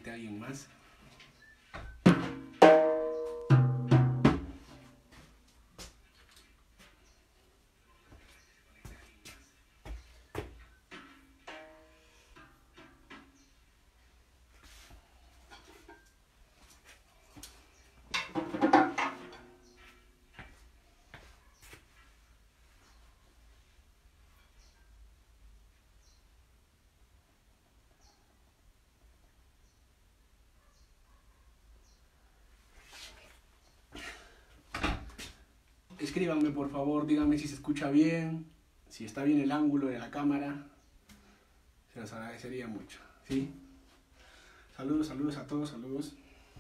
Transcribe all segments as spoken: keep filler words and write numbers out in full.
conecte a alguien más. Escríbanme por favor, díganme si se escucha bien, si está bien el ángulo de la cámara. Se los agradecería mucho, ¿sí? Saludos, saludos a todos, saludos.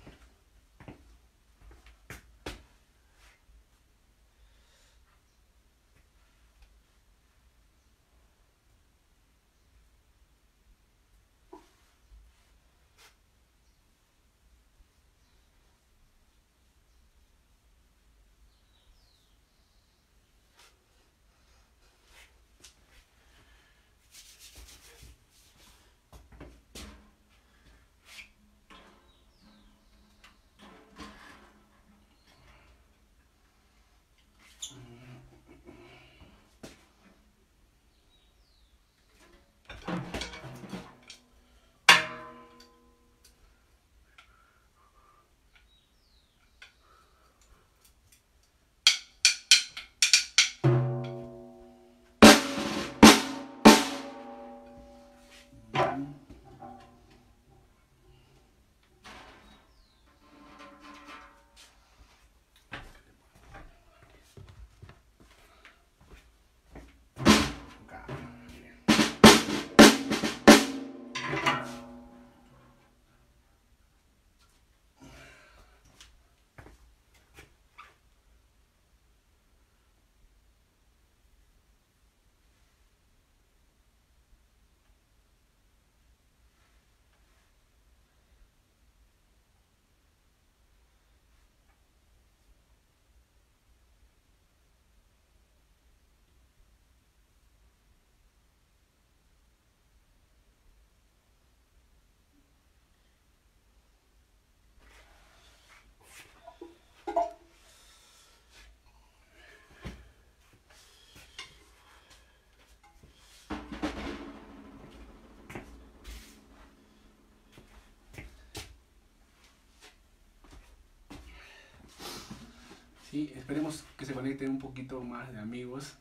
Sí, esperemos que se conecten un poquito más de amigos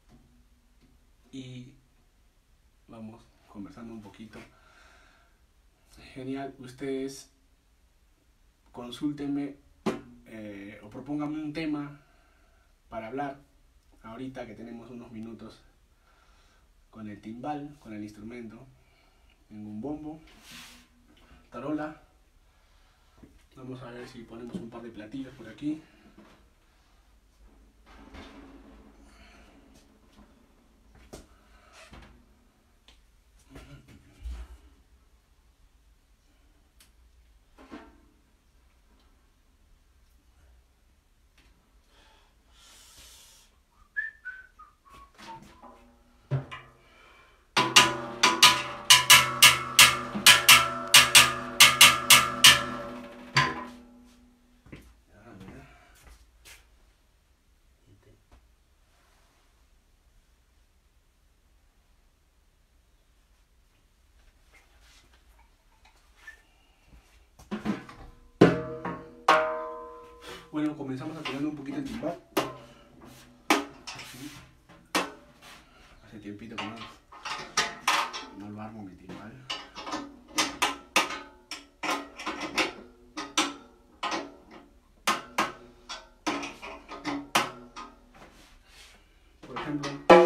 y vamos conversando un poquito. Genial, ustedes consúltenme eh, o propónganme un tema para hablar ahorita que tenemos unos minutos con el timbal, con el instrumento. Tengo un bombo, tarola. Vamos a ver si ponemos un par de platillos por aquí. Bueno, comenzamos afinando un poquito el timbal. Hace tiempito que no, no lo armo mi timbal. Por ejemplo,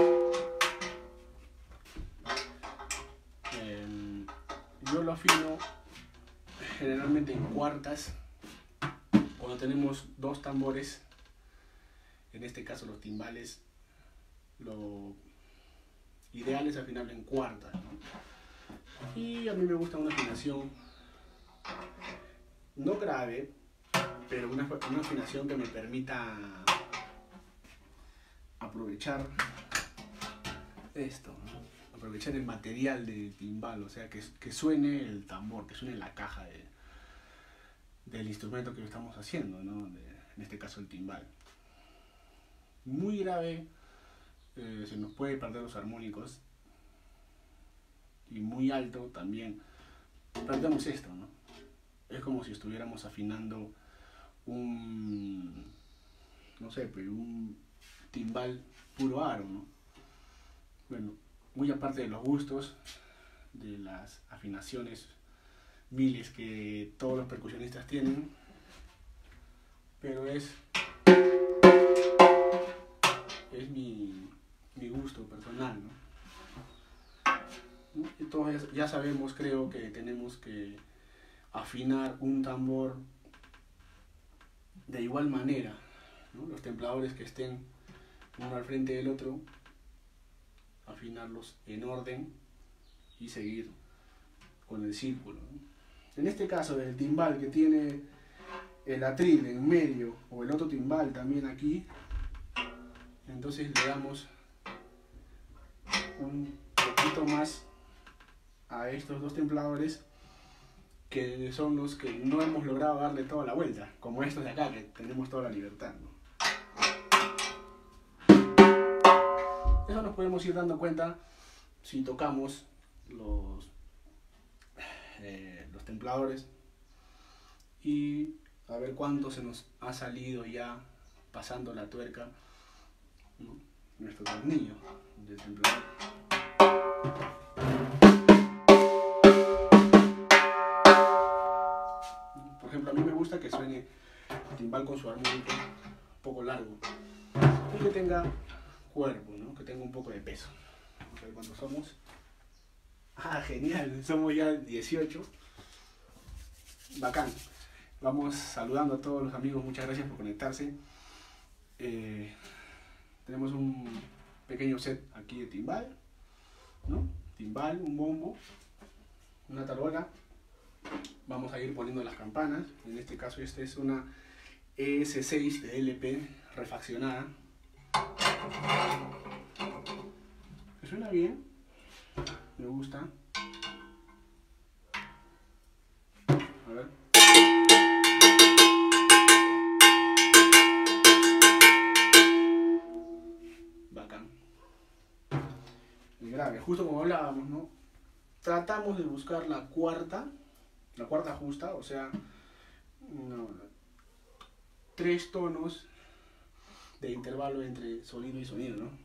eh, yo lo afino generalmente en cuartas. Cuando tenemos dos tambores, en este caso los timbales, lo ideal es afinarlo en cuartas, ¿no? Y a mí me gusta una afinación no grave, pero una, una afinación que me permita aprovechar esto, ¿no? aprovechar el material del timbal, o sea, que, que suene el tambor, que suene la caja de, del instrumento que estamos haciendo, ¿no? De, en este caso el timbal. Muy grave, eh, se nos puede perder los armónicos, y muy alto también perdemos esto, ¿no? Es como si estuviéramos afinando un, no sé, pues un timbal puro aro, ¿no? Bueno, muy aparte de los gustos, de las afinaciones miles que todos los percusionistas tienen, pero es es mi, mi gusto personal, ¿no? Y todos ya sabemos, creo, que tenemos que afinar un tambor de igual manera, ¿no? Los templadores que estén uno al frente del otro, afinarlos en orden y seguir con el círculo, ¿no? En este caso del timbal, que tiene el atril en medio, o el otro timbal también aquí, entonces le damos un poquito más a estos dos templadores, que son los que no hemos logrado darle toda la vuelta, como estos de acá, que tenemos toda la libertad, ¿no? Eso nos podemos ir dando cuenta si tocamos los, eh, los templadores, y a ver cuánto se nos ha salido ya pasando la tuerca, ¿no? Nuestro tornillo del templador. Por ejemplo, a mí me gusta que suene el timbal con su armónico un poco largo y que tenga cuerpo, ¿no? Que tenga un poco de peso. Vamos a ver cuántos somos. Ah, genial, somos ya dieciocho. Bacán. Vamos saludando a todos los amigos, muchas gracias por conectarse. Eh, tenemos un pequeño set aquí de timbal, ¿no? Timbal, un bombo, una tarola. Vamos a ir poniendo las campanas. En este caso esta es una E S seis de L P refaccionada. Que suena bien, me gusta. A ver. Bacán. El grave, justo como hablábamos, ¿no? Tratamos de buscar la cuarta, la cuarta justa, o sea, no, tres tonos de intervalo entre sonido y sonido, ¿no?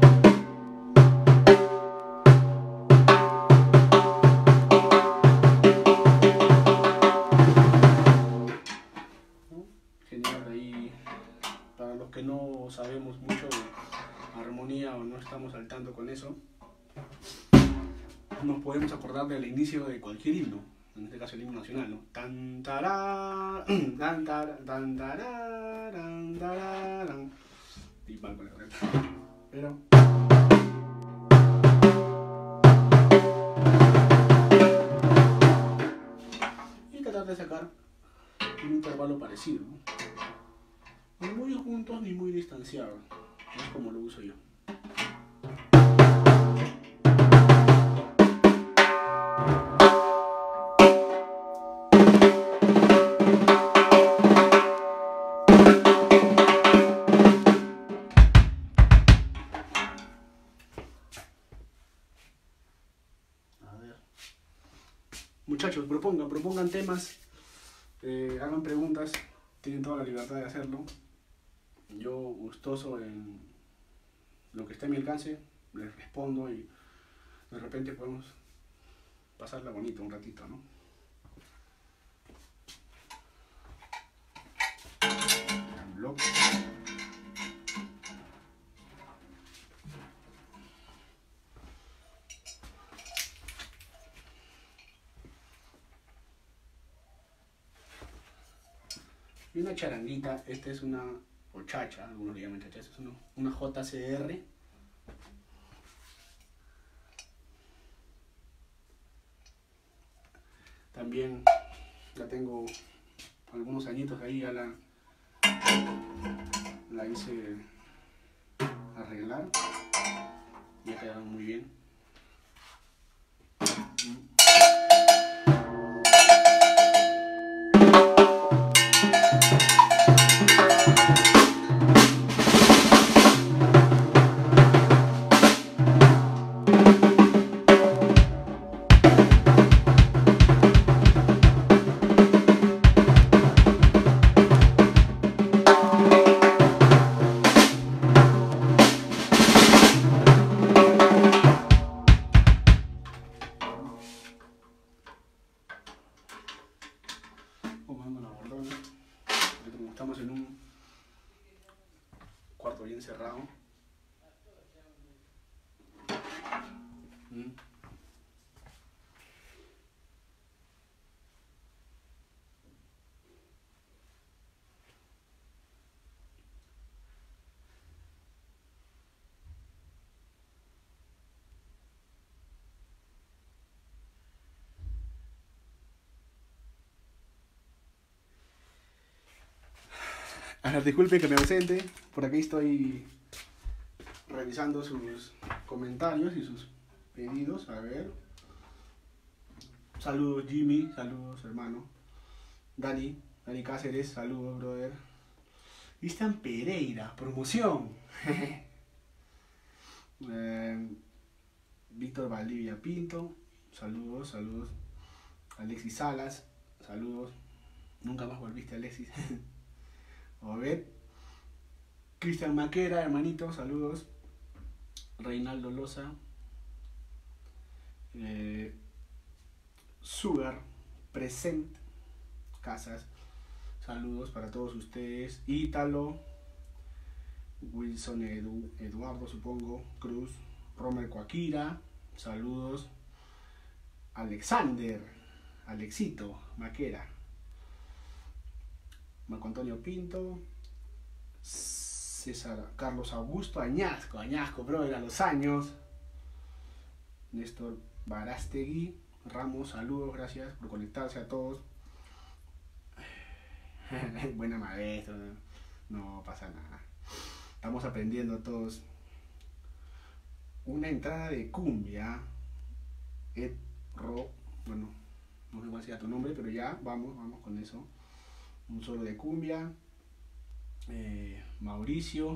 Genial. Ahí, para los que no sabemos mucho de armonía o no estamos al tanto con eso, nos podemos acordar del inicio de cualquier himno, en este caso el himno nacional, ¿no? Tan tará, tan tará, tan tará, tan tará, tan. Y mal con la letra. Pero y tratar de sacar un intervalo parecido, ¿no? Ni muy juntos ni muy distanciados, es como lo uso yo. Muchachos, propongan, propongan temas, eh, hagan preguntas, tienen toda la libertad de hacerlo. Yo, gustoso en lo que esté a mi alcance, les respondo y de repente podemos pasarla bonito un ratito, ¿no? Blog. Y una charanguita, esta es una, o chacha, algunos le llaman chacha, esta es una, una J C R. También la tengo algunos añitos ahí, ya la, la hice arreglar y ha quedado muy bien. Estamos en un cuarto bien cerrado. ¿Mm? A ver, disculpe que me ausente, por aquí estoy revisando sus comentarios y sus pedidos, a ver. Saludos Jimmy, saludos hermano. Dani, Dani Cáceres, saludos brother. Cristian Pereira, promoción. eh, Víctor Valdivia Pinto, saludos, saludos. Alexis Salas, saludos. Nunca más volviste, Alexis. A ver, Cristian Maquera, hermanito, saludos. Reinaldo Loza, eh, Sugar, Present, Casas, saludos para todos ustedes. Ítalo, Wilson Edu, Eduardo, supongo, Cruz, Romer Coaquira, saludos. Alexander, Alexito, Maquera. Marco Antonio Pinto, César Carlos Augusto, Añasco, Añasco, brother, a los años. Néstor Barastegui, Ramos, saludos, gracias por conectarse a todos. Buena maestra, no, no pasa nada. Estamos aprendiendo todos. Una entrada de cumbia. Ed Ro, bueno, no sé cuál sea tu nombre, pero ya, vamos, vamos con eso. Un solo de cumbia. Eh, Mauricio.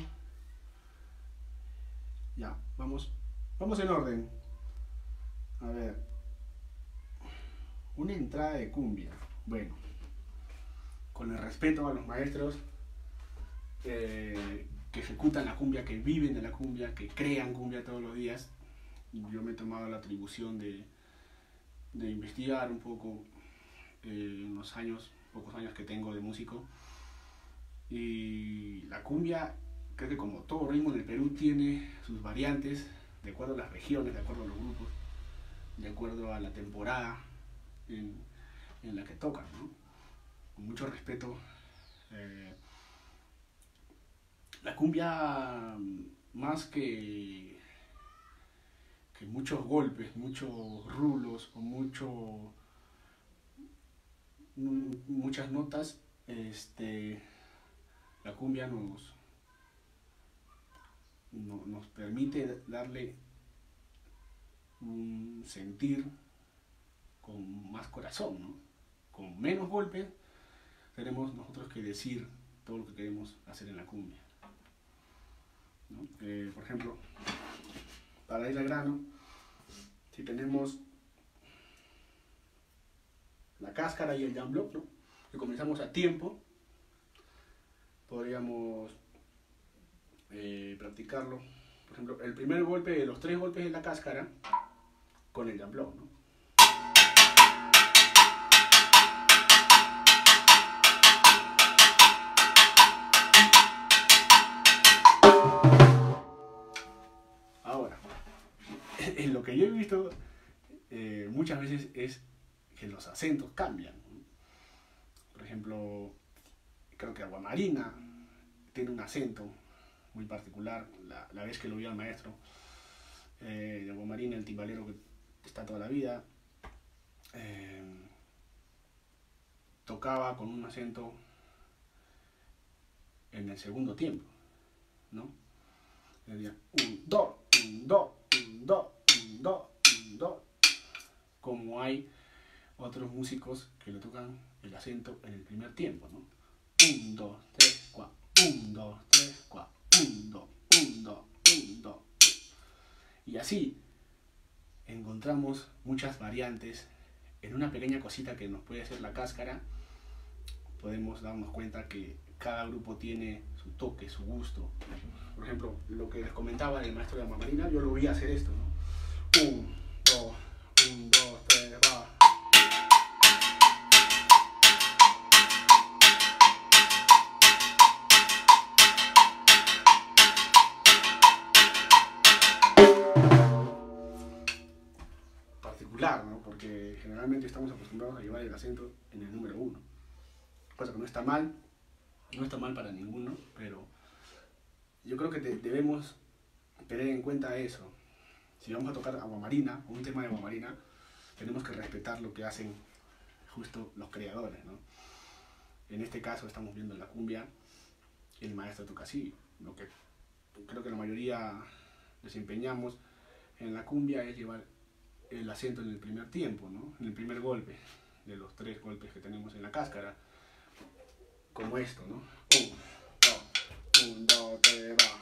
Ya, vamos, vamos en orden. A ver. Una entrada de cumbia. Bueno, con el respeto a los maestros eh, que ejecutan la cumbia, que viven de la cumbia, que crean cumbia todos los días. Yo me he tomado la atribución de, de investigar un poco eh, en los años, pocos años que tengo de músico. Y la cumbia, creo que como todo ritmo en el Perú, tiene sus variantes de acuerdo a las regiones, de acuerdo a los grupos, de acuerdo a la temporada en, en la que tocan, ¿no? Con mucho respeto, eh, la cumbia, más que, que muchos golpes, muchos rulos o mucho, muchas notas, este, la cumbia nos, no, nos permite darle un sentir con más corazón, ¿no? Con menos golpes tenemos nosotros que decir todo lo que queremos hacer en la cumbia, ¿no? Eh, por ejemplo, para ir al grano, si tenemos la cáscara y el jam block, ¿no?, que comenzamos a tiempo, podríamos eh, practicarlo. Por ejemplo, el primer golpe de los tres golpes de la cáscara con el jam block, ¿no? Ahora, en lo que yo he visto eh, muchas veces es que los acentos cambian, ¿no? Por ejemplo, creo que Aguamarina tiene un acento muy particular. La, la vez que lo vi al maestro eh, de Aguamarina, el timbalero que está toda la vida, eh, tocaba con un acento en el segundo tiempo, ¿no? Decía un, do, un, do, un, do, un, do, un, do, como hay otros músicos que le tocan el acento en el primer tiempo, ¿no? Un, dos, tres, cuatro. Un, dos, tres, cuatro. Un, dos, un, dos, un, dos. Y así encontramos muchas variantes en una pequeña cosita que nos puede hacer la cáscara. Podemos darnos cuenta que cada grupo tiene su toque, su gusto. Por ejemplo, lo que les comentaba del maestro de Agua Marina, yo lo vi hacer esto, ¿no? Un, dos, un, dos, tres, va. Particular, ¿no? Porque generalmente estamos acostumbrados a llevar el acento en el número uno. Cosa que no está mal, no está mal para ninguno, pero yo creo que te, debemos tener en cuenta eso. Si vamos a tocar Agua Marina, o un tema de Agua Marina, tenemos que respetar lo que hacen justo los creadores, ¿no? En este caso estamos viendo la cumbia, el maestro toca así. Lo que creo que la mayoría desempeñamos en la cumbia es llevar el acento en el primer tiempo, ¿no? En el primer golpe, de los tres golpes que tenemos en la cáscara. Como esto, ¿no? Un, dos, un, dos, tres, va.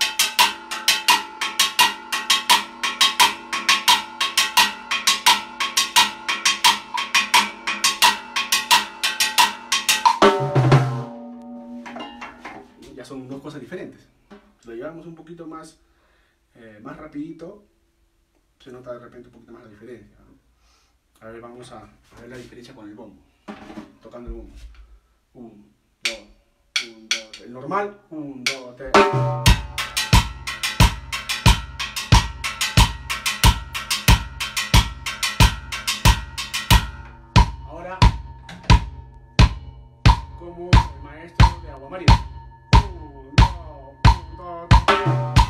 Ya son dos cosas diferentes. Si lo llevamos un poquito más, eh, más rapidito, se nota de repente un poquito más la diferencia, ¿no? A ver, vamos a, a ver la diferencia con el bombo. Tocando el bombo. Un, dos, un, dos, tres. El normal, un, dos, tres. Ahora, como el maestro de Agua Marina. Un, dos, un, dos, tres.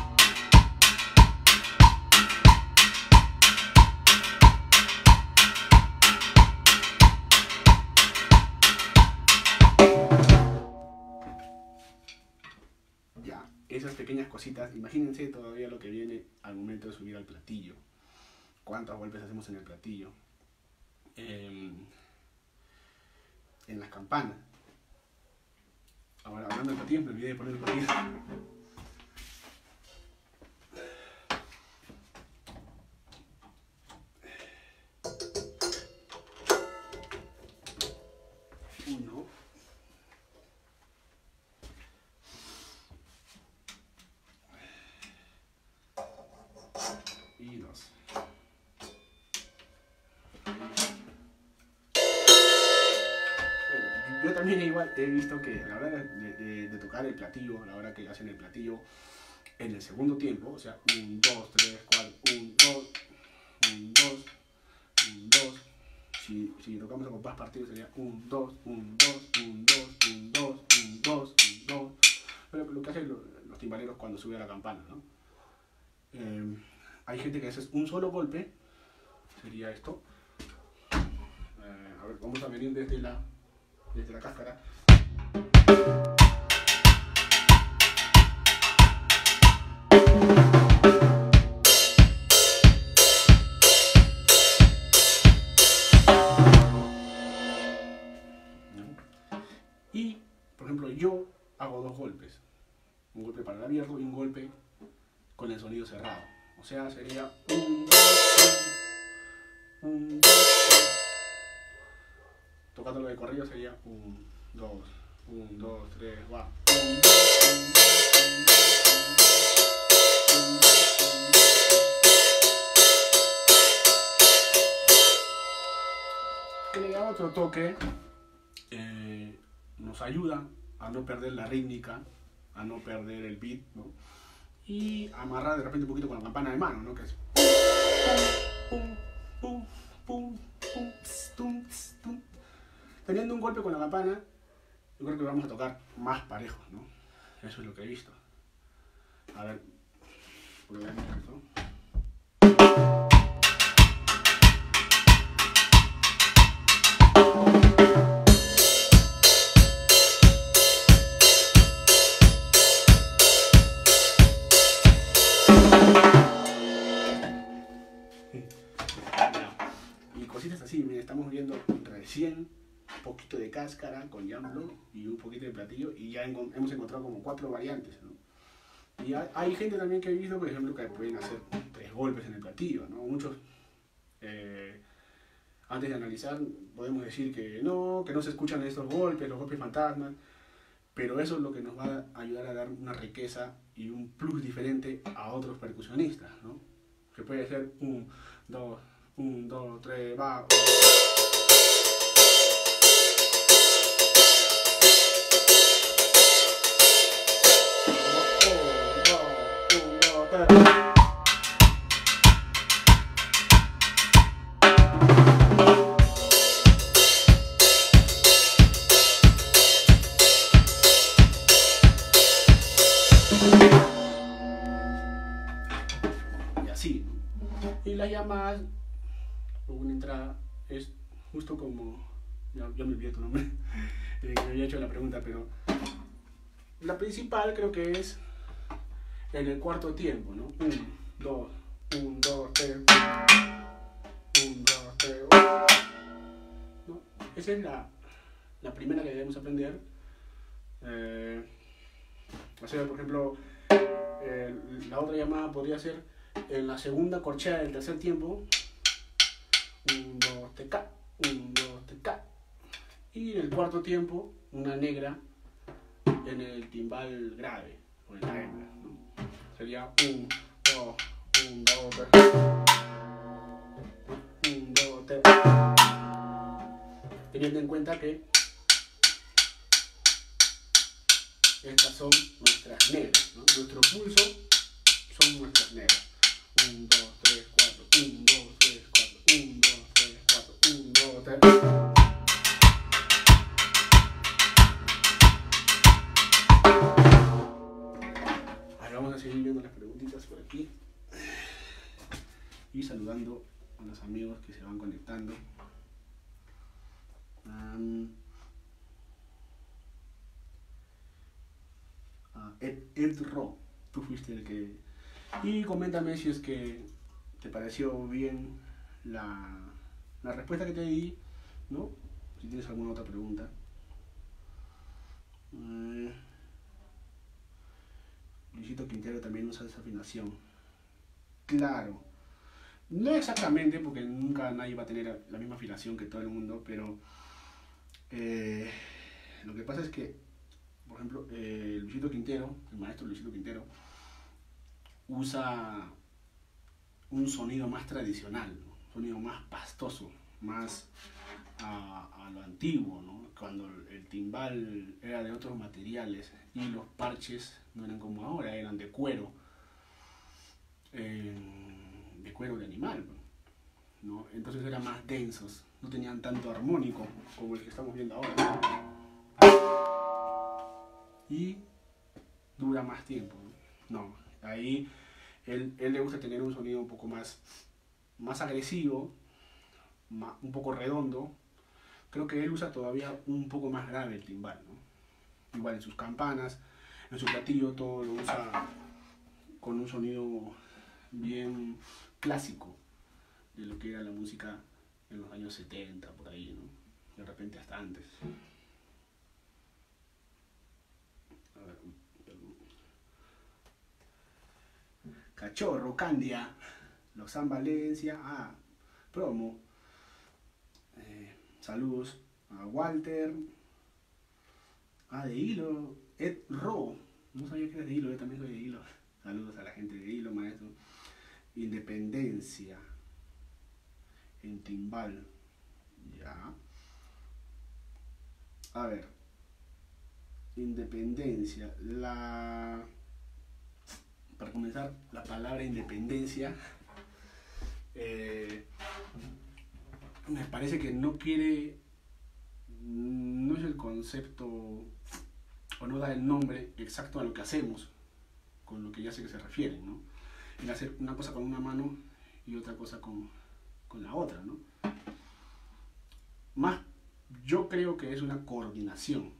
Esas pequeñas cositas, imagínense todavía lo que viene al momento de subir al platillo. Cuántos golpes hacemos en el platillo. Eh, en las campanas. Ahora, hablando del platillo, me olvidé de poner el platillo. Uno. Y dos. Bueno, yo también igual he visto que a la hora de, de, de tocar el platillo, a la hora que hacen el platillo en el segundo tiempo, o sea, un, dos, tres, cuatro, un, dos, un, dos, un, dos. Si, si tocamos a compás partido sería un, dos, un, dos, un, dos, un, dos, un, dos, un, dos. Pero lo que hacen los, los timbaleros cuando suben a la campana, ¿no? Eh, Hay gente que hace un solo golpe, sería esto. Eh, a ver, vamos a venir desde la, desde la cáscara. Y, por ejemplo, yo hago dos golpes. Un golpe para el abierto y un golpe con el sonido cerrado. O sea, sería un, dos, un, un, dos, tres. Tocándolo de corrido sería un, dos, un, dos, tres, va. Un, dos, un, dos, un, dos, un, dos, un, dos. Que le da otro toque, eh, nos ayuda a no perder la rítmica, a no perder el beat, ¿no? Y amarrar de repente un poquito con la campana de mano, ¿no? Que es pum, pum, pum, pum, ps, tum, ps, tum. Teniendo un golpe con la campana, yo creo que vamos a tocar más parejos, ¿no? Eso es lo que he visto. A ver, probemos esto. estamos viendo recién un poquito de cáscara con jamblo y un poquito de platillo, y ya hemos encontrado como cuatro variantes, ¿no? Y hay, hay gente también que he visto, por ejemplo, que pueden hacer tres golpes en el platillo, ¿no? Muchos, eh, antes de analizar, podemos decir que no, que no se escuchan estos golpes, los golpes fantasmas, pero eso es lo que nos va a ayudar a dar una riqueza y un plus diferente a otros percusionistas, ¿no? Que puede ser un, dos, un, dos, tres, va. Y así, ¿no? Y las llamadas o una entrada es justo como, ya, ya me olvidé tu nombre, eh, que me había hecho la pregunta, pero la principal creo que es en el cuarto tiempo, ¿no? Un, dos, un, dos, tres, un, dos, tres, ¿no? Esa es la, la primera que debemos aprender. Eh, o sea, por ejemplo, eh, la otra llamada podría ser en la segunda corchea del tercer tiempo. Un, dos, te ca, un, dos, te ca. Y en el cuarto tiempo, una negra en el timbal grave, o en la hembra, ¿no? Sería un, dos, un, dos, tres. Un, dos, tres. Teniendo en cuenta que estas son nuestras negras, ¿no? Nuestro pulso son nuestras negras. Un, dos, tres, cuatro. Un, dos, tres, cuatro. Un, dos, tres, cuatro. Un, dos, tres. Ahora vamos a seguir viendo las preguntitas por aquí. Y saludando a los amigos que se van conectando. Um, uh, Ed, Ed Ro, tú fuiste el que... Y coméntame si es que te pareció bien la, la respuesta que te di, ¿no? Si tienes alguna otra pregunta. Uh, Luisito Quintero también usa esa afinación. Claro. No exactamente, porque nunca nadie va a tener la misma afinación que todo el mundo, pero eh, lo que pasa es que, por ejemplo, eh, Luisito Quintero, el maestro Luisito Quintero, usa un sonido más tradicional, ¿no? Un sonido más pastoso, más a, a lo antiguo, ¿no? Cuando el timbal era de otros materiales y los parches no eran como ahora, eran de cuero, eh, de cuero de animal, ¿no? Entonces eran más densos, no tenían tanto armónico como el que estamos viendo ahora, y dura más tiempo, ¿no? No, ahí él, él le gusta tener un sonido un poco más, más agresivo, más, un poco redondo. Creo que él usa todavía un poco más grave el timbal, ¿no? Igual en sus campanas, en su platillo, todo lo usa con un sonido bien clásico de lo que era la música en los años setenta, por ahí, ¿no? De repente hasta antes. A ver, perdón. Cachorro, Candia, Lozán Valencia, ah, promo. Eh, saludos a Walter, ah, de Hilo, Ed Ro, no sabía que era de Hilo, yo también soy de Hilo. Saludos a la gente de Hilo, maestro. Independencia, en timbal, ya. A ver, independencia, la... Para comenzar, la palabra independencia eh, me parece que no quiere, no es el concepto o no da el nombre exacto a lo que hacemos, con lo que ya sé que se refieren, ¿no? El hacer una cosa con una mano y otra cosa con, con la otra, ¿no? Más, yo creo que es una coordinación.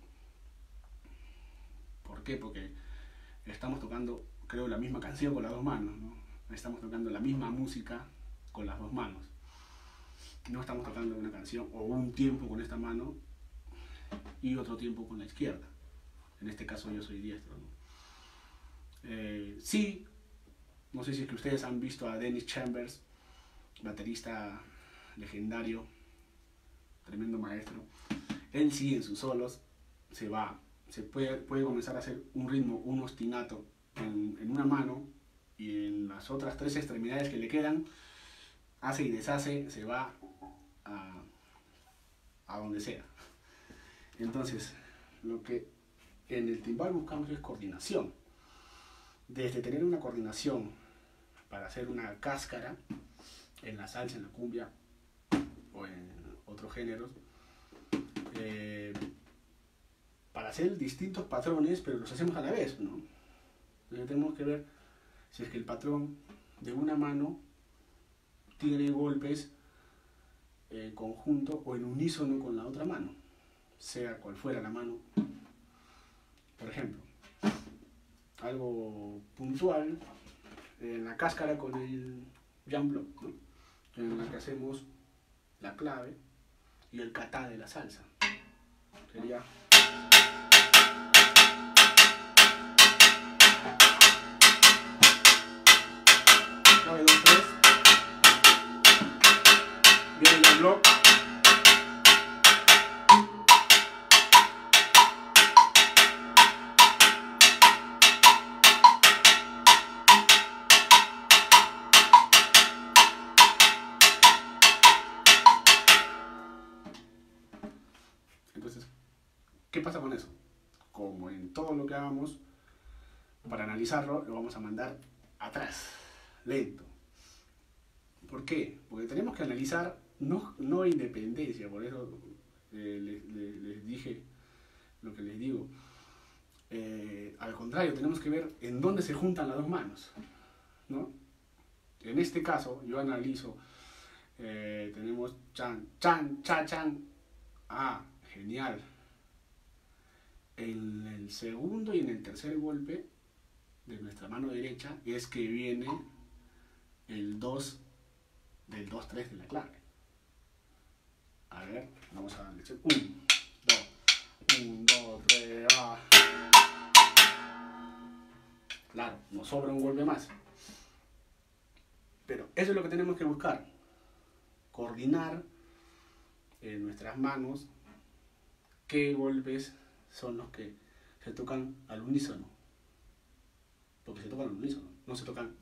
¿Por qué? Porque estamos tocando, creo, la misma canción con las dos manos, ¿no? Estamos tocando la misma música con las dos manos. no estamos tocando una canción o un tiempo con esta mano y otro tiempo con la izquierda. En este caso yo soy diestro, ¿no? Eh, sí, no sé si es que ustedes han visto a Dennis Chambers, baterista legendario, tremendo maestro. Él sí en sus solos se va, se puede, puede comenzar a hacer un ritmo, un ostinato en, en una mano, y en las otras tres extremidades que le quedan hace y deshace, se va a, a donde sea. Entonces, lo que en el timbal buscamos es coordinación. Desde tener una coordinación para hacer una cáscara en la salsa, en la cumbia o en otros géneros, eh, para hacer distintos patrones, pero los hacemos a la vez, ¿no? Entonces tenemos que ver si es que el patrón de una mano tiene golpes en conjunto o en unísono con la otra mano, sea cual fuera la mano. Por ejemplo, algo puntual en la cáscara con el jam block, ¿no? En la que hacemos la clave y el katá de la salsa. Sería clave dos tres, viene el jam block, ¿qué pasa con eso? Como en todo lo que hagamos, para analizarlo, lo vamos a mandar atrás, lento. ¿Por qué? Porque tenemos que analizar no, no independencia, por eso eh, les, les, les dije lo que les digo. Eh, al contrario, tenemos que ver en dónde se juntan las dos manos, ¿no? En este caso, yo analizo, eh, tenemos chan, chan, cha, chan. Ah, genial. En el segundo y en el tercer golpe de nuestra mano derecha es que viene el dos del dos tres de la clave. A ver, vamos a darle uno, dos, uno, dos, tres, va. Claro, nos sobra un golpe más. Pero eso es lo que tenemos que buscar. Coordinar en nuestras manos qué golpes son los que se tocan al unísono. Porque se tocan al unísono, no se tocan.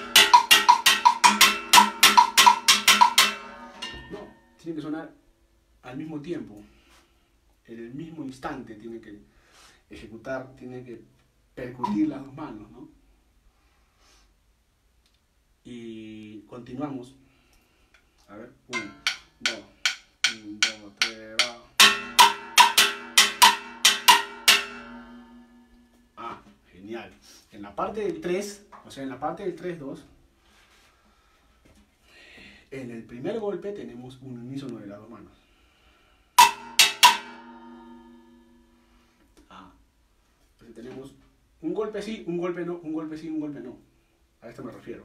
No, tiene que sonar al mismo tiempo, en el mismo instante tiene que ejecutar, tiene que percutir las dos manos, ¿no? Y continuamos. A ver, uno, dos, uno, dos, tres, va. Ah, genial. En la parte del tres, o sea, en la parte del tres dos, en el primer golpe tenemos un unísono de las dos manos. Ah, entonces tenemos un golpe sí, un golpe no, un golpe sí, un golpe no. A esto me refiero.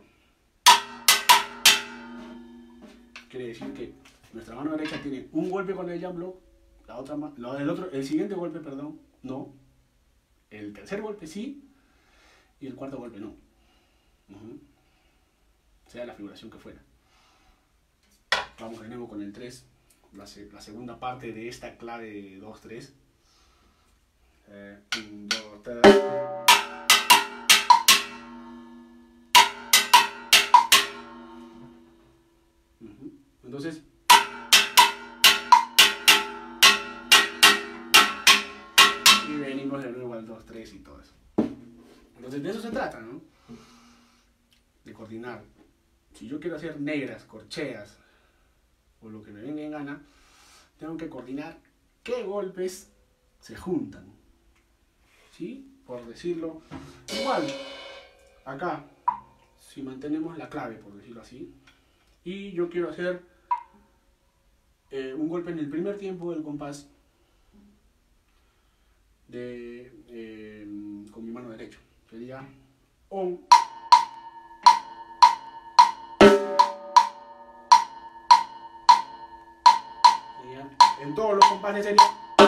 Quiere decir que nuestra mano derecha tiene un golpe con el jam block, la otra la, el otro, el siguiente golpe, perdón, no. El tercer golpe sí y el cuarto golpe no. Uh-huh. Sea la figuración que fuera. Vamos de nuevo con el tres, la, la segunda parte de esta clave dos tres. Eh, un, dos, tres. Uh-huh. Entonces, y venimos de nuevo al dos tres y todo eso. Entonces de eso se trata, ¿no? De coordinar. Si yo quiero hacer negras, corcheas o lo que me venga en gana, tengo que coordinar qué golpes se juntan, ¿sí? Por decirlo, igual, acá, si mantenemos la clave, por decirlo así, y yo quiero hacer eh, un golpe en el primer tiempo del compás de, eh, con mi mano derecha, sería on. en todos los compases sería...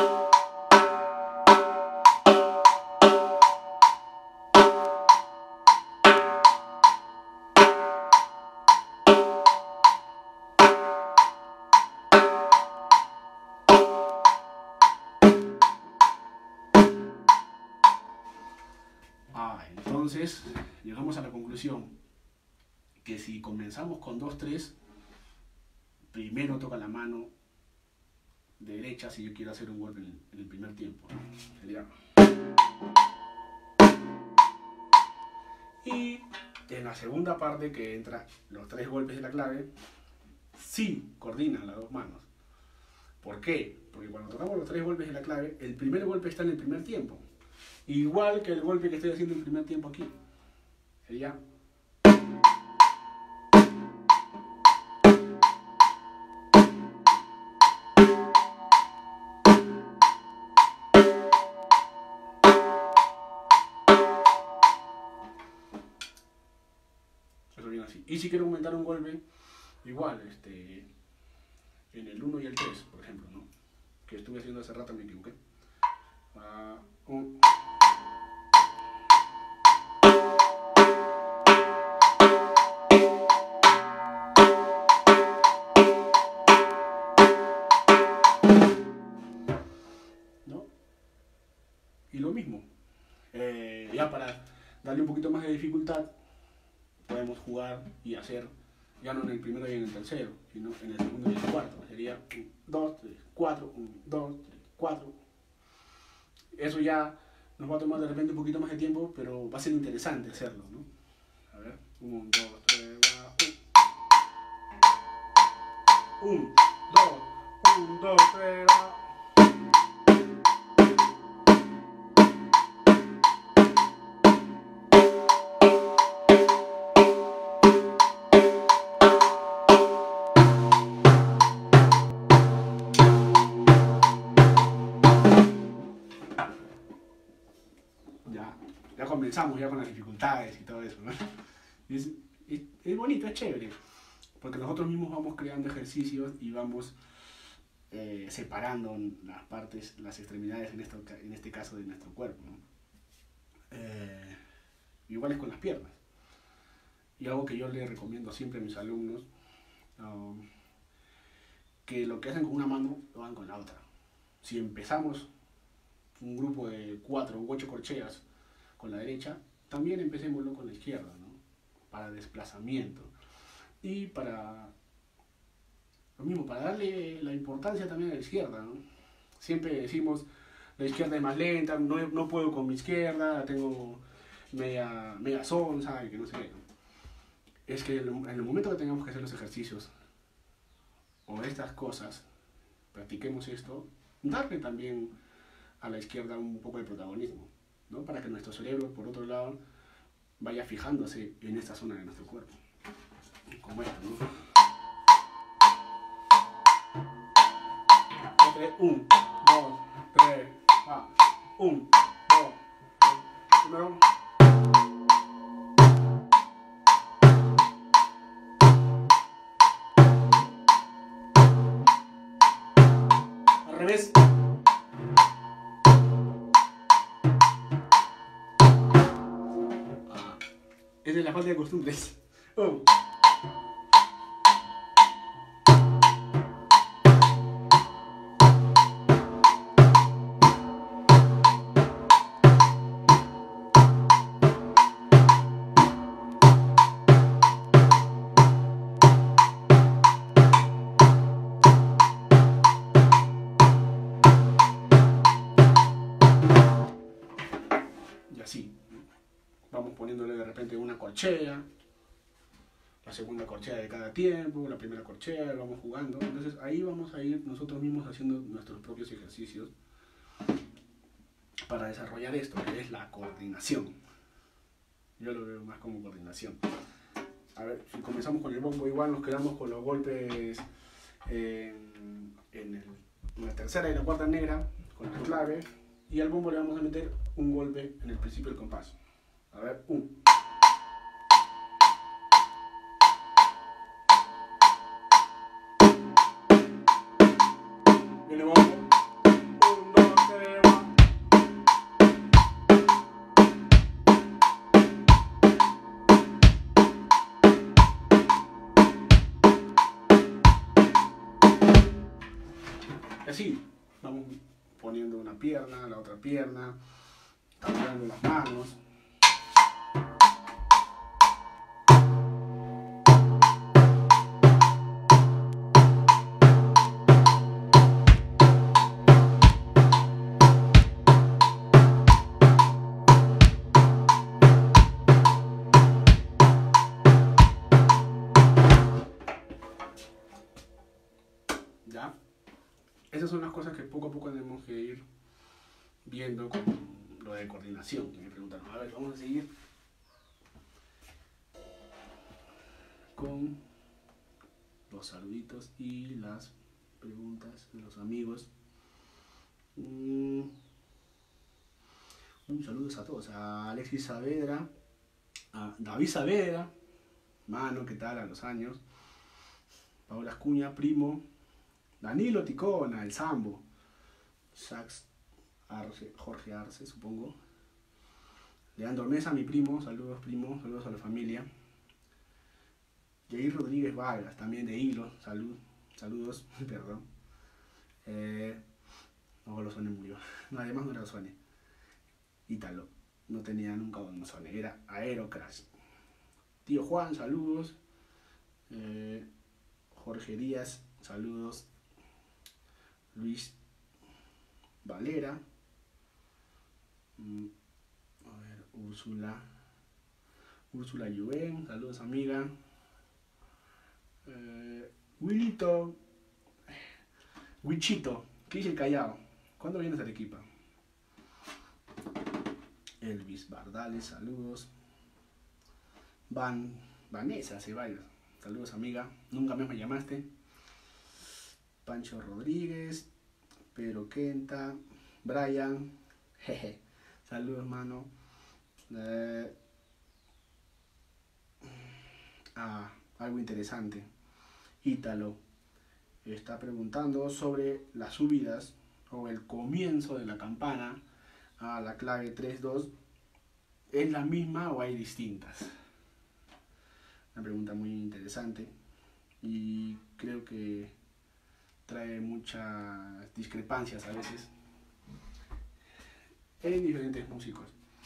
Ah, entonces llegamos a la conclusión que si comenzamos con dos tres, primero toca la mano derecha si yo quiero hacer un golpe en el primer tiempo. Sería... Y en la segunda parte, que entra los tres golpes de la clave, sí coordinan las dos manos. ¿Por qué? Porque cuando tocamos los tres golpes de la clave, el primer golpe está en el primer tiempo. Igual que el golpe que estoy haciendo en el primer tiempo aquí. Sería... Eso viene así. Y si quiero aumentar un golpe, igual, este, en el uno y el tres, por ejemplo, ¿no? Que estuve haciendo hace rato, me equivoqué. Uh, un... ¿No? Y lo mismo. Eh, ya para darle un poquito más de dificultad, podemos jugar y hacer, ya no en el primero y en el tercero, sino en el segundo y el cuarto. Sería uno, dos, tres, cuatro, uno, dos, tres, cuatro. Eso ya nos va a tomar de repente un poquito más de tiempo, pero va a ser interesante hacerlo, ¿no? A ver, uno, dos, tres, va, uno, dos, uno, dos, tres, va. Ya, ya comenzamos ya con las dificultades y todo eso, ¿no? Es, es, es bonito, es chévere, porque nosotros mismos vamos creando ejercicios y vamos eh, separando las partes, las extremidades en, esto, en este caso de nuestro cuerpo, ¿no? Eh, igual es con las piernas. Y algo que yo le recomiendo siempre a mis alumnos, um, que lo que hacen con una mano lo hagan con la otra. Si empezamos un grupo de cuatro u ocho corcheas con la derecha, también empecémoslo con la izquierda, ¿no? Para desplazamiento y para lo mismo, para darle la importancia también a la izquierda, ¿no? Siempre decimos la izquierda es más lenta, no, no puedo con mi izquierda, tengo media, media sonza y que no sé qué, ¿no? Es que en el momento que tengamos que hacer los ejercicios o estas cosas, practiquemos esto, darle también a la izquierda un poco de protagonismo, ¿no? Para que nuestro cerebro, por otro lado, vaya fijándose en esta zona de nuestro cuerpo, como esto, ¿no? Un, dos, tres, va. Un, dos, tres. Primero. Al revés. Es de la falta de costumbres. Oh. Y así. Vamos poniéndole de repente una corchea, la segunda corchea de cada tiempo, la primera corchea, vamos jugando. Entonces ahí vamos a ir nosotros mismos haciendo nuestros propios ejercicios para desarrollar esto, que es la coordinación. Yo lo veo más como coordinación. A ver, si comenzamos con el bombo, igual nos quedamos con los golpes en, en, el, en la tercera y la cuarta negra, con la clave, y al bombo le vamos a meter un golpe en el principio del compás. A ver, un. Viene bombo. así, vamos poniendo una pierna, la otra pierna, cambiando las manos. ¿Ya? Esas son las cosas que poco a poco tenemos que ir viendo con lo de coordinación, que me preguntaron. A ver, vamos a seguir con los saluditos y las preguntas de los amigos. Mm. Un saludo a todos, a Alexis Saavedra, a David Saavedra, mano, ¿qué tal? A los años. Paola Ascuña, primo. Danilo Ticona, el Sambo. Sax Arce, Jorge Arce, supongo. Leandro Mesa, mi primo. Saludos, primo. Saludos a la familia. Jair Rodríguez Vargas, también de Hilo. Salud, saludos, perdón. Eh, no, lo suene murió. No, además no era suene. Ítalo. No tenía nunca un suene. Era Aerocrash. Tío Juan, saludos. Eh, Jorge Díaz, saludos. Luis Valera, mm, a ver, Úrsula, Úrsula Yuen, saludos amiga. Eh, Willito, Wichito, ¿qué dice el Callao? ¿Cuándo vienes a Arequipa? Elvis Bardales, saludos. Van, Vanessa Ceballos, saludos amiga, nunca más me llamaste. Pancho Rodríguez, Pedro Quenta, Brian, jeje, saludos mano. Eh, ah, algo interesante. Ítalo está preguntando sobre las subidas o el comienzo de la campana a la clave tres dos. ¿Es la misma o hay distintas? Una pregunta muy interesante y creo que trae muchas discrepancias a veces en diferentes músicos.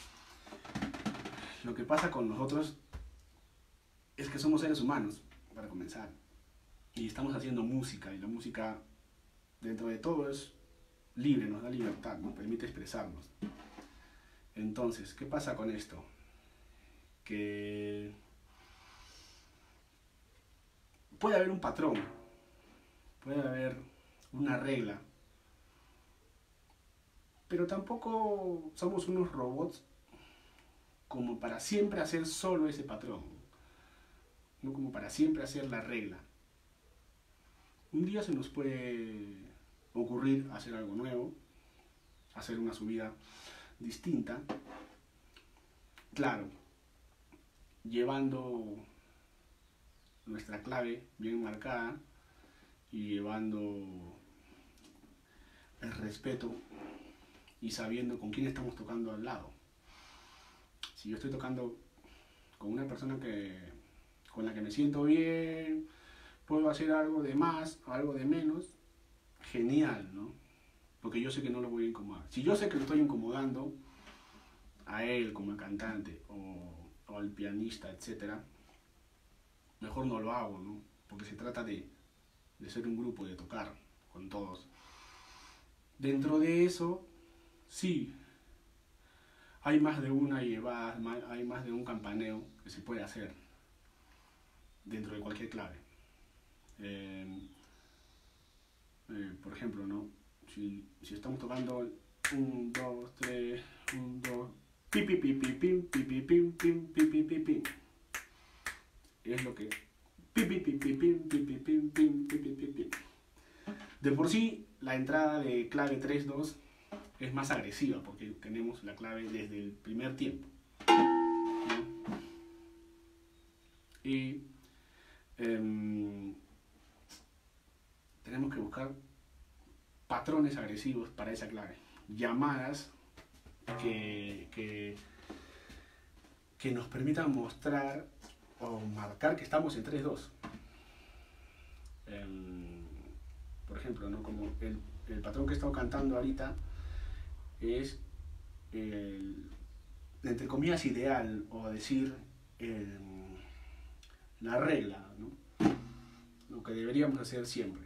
Lo que pasa con nosotros es que somos seres humanos, para comenzar, y estamos haciendo música, y la música dentro de todo es libre, nos da libertad, nos permite expresarnos. Entonces, ¿qué pasa con esto? Que puede haber un patrón, puede haber una regla, pero tampoco somos unos robots como para siempre hacer solo ese patrón, no como para siempre hacer la regla. Un día se nos puede ocurrir hacer algo nuevo, hacer una subida distinta, claro, llevando nuestra clave bien marcada y llevando el respeto y sabiendo con quién estamos tocando al lado. Si yo estoy tocando con una persona que, con la que me siento bien, puedo hacer algo de más, algo de menos, genial, ¿no? Porque yo sé que no lo voy a incomodar. Si yo sé que lo estoy incomodando a él como cantante o, o al pianista, etcétera, mejor no lo hago, ¿no? Porque se trata de, de ser un grupo, de tocar con todos. Dentro de eso, sí, hay más de una llevada, hay más de un campaneo que se puede hacer dentro de cualquier clave. Eh, eh, por ejemplo, ¿no? Si, si estamos tocando un, dos, tres, un, dos, pi, pi, pi, pi, pim, pi, pi, pim, pim, pi, pi, pi, pim. Es lo que pi, pi, pi, pi, pim, pi, pi, pim, pim, pi, pi, pi, pim. De por sí, la entrada de clave tres dos es más agresiva porque tenemos la clave desde el primer tiempo, ¿no? Y eh, tenemos que buscar patrones agresivos para esa clave, llamadas que, que, que nos permitan mostrar o marcar que estamos en tres dos. Eh, por ejemplo, ¿no? Como el el patrón que he estado cantando ahorita es el, entre comillas, ideal, o decir el, la regla, ¿no? Lo que deberíamos hacer siempre.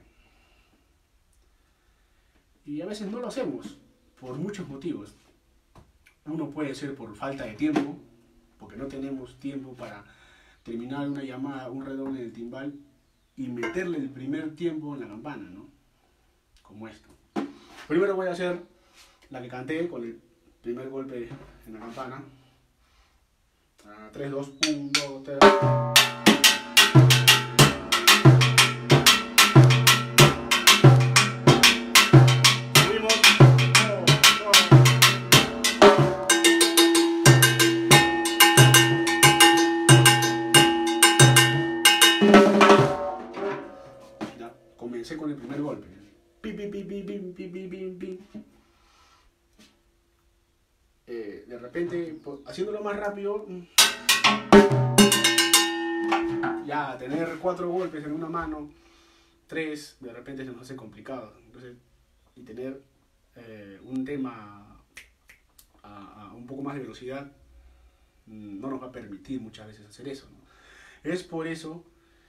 Y a veces no lo hacemos por muchos motivos. Uno puede ser por falta de tiempo, porque no tenemos tiempo para terminar una llamada, un redoble del timbal y meterle el primer tiempo en la campana, ¿no? Como esto. Primero voy a hacer la que canté con el primer golpe en la campana. tres, dos, uno, dos, tres. Comencé con el primer golpe. Pi, pi, pi, pi, pi, pi, pi, pi, pi. Eh, de repente, haciéndolo más rápido, ya tener cuatro golpes en una mano, tres, de repente se nos hace complicado. Entonces, y tener eh, un tema a, a un poco más de velocidad no nos va a permitir muchas veces hacer eso, ¿no? Es por eso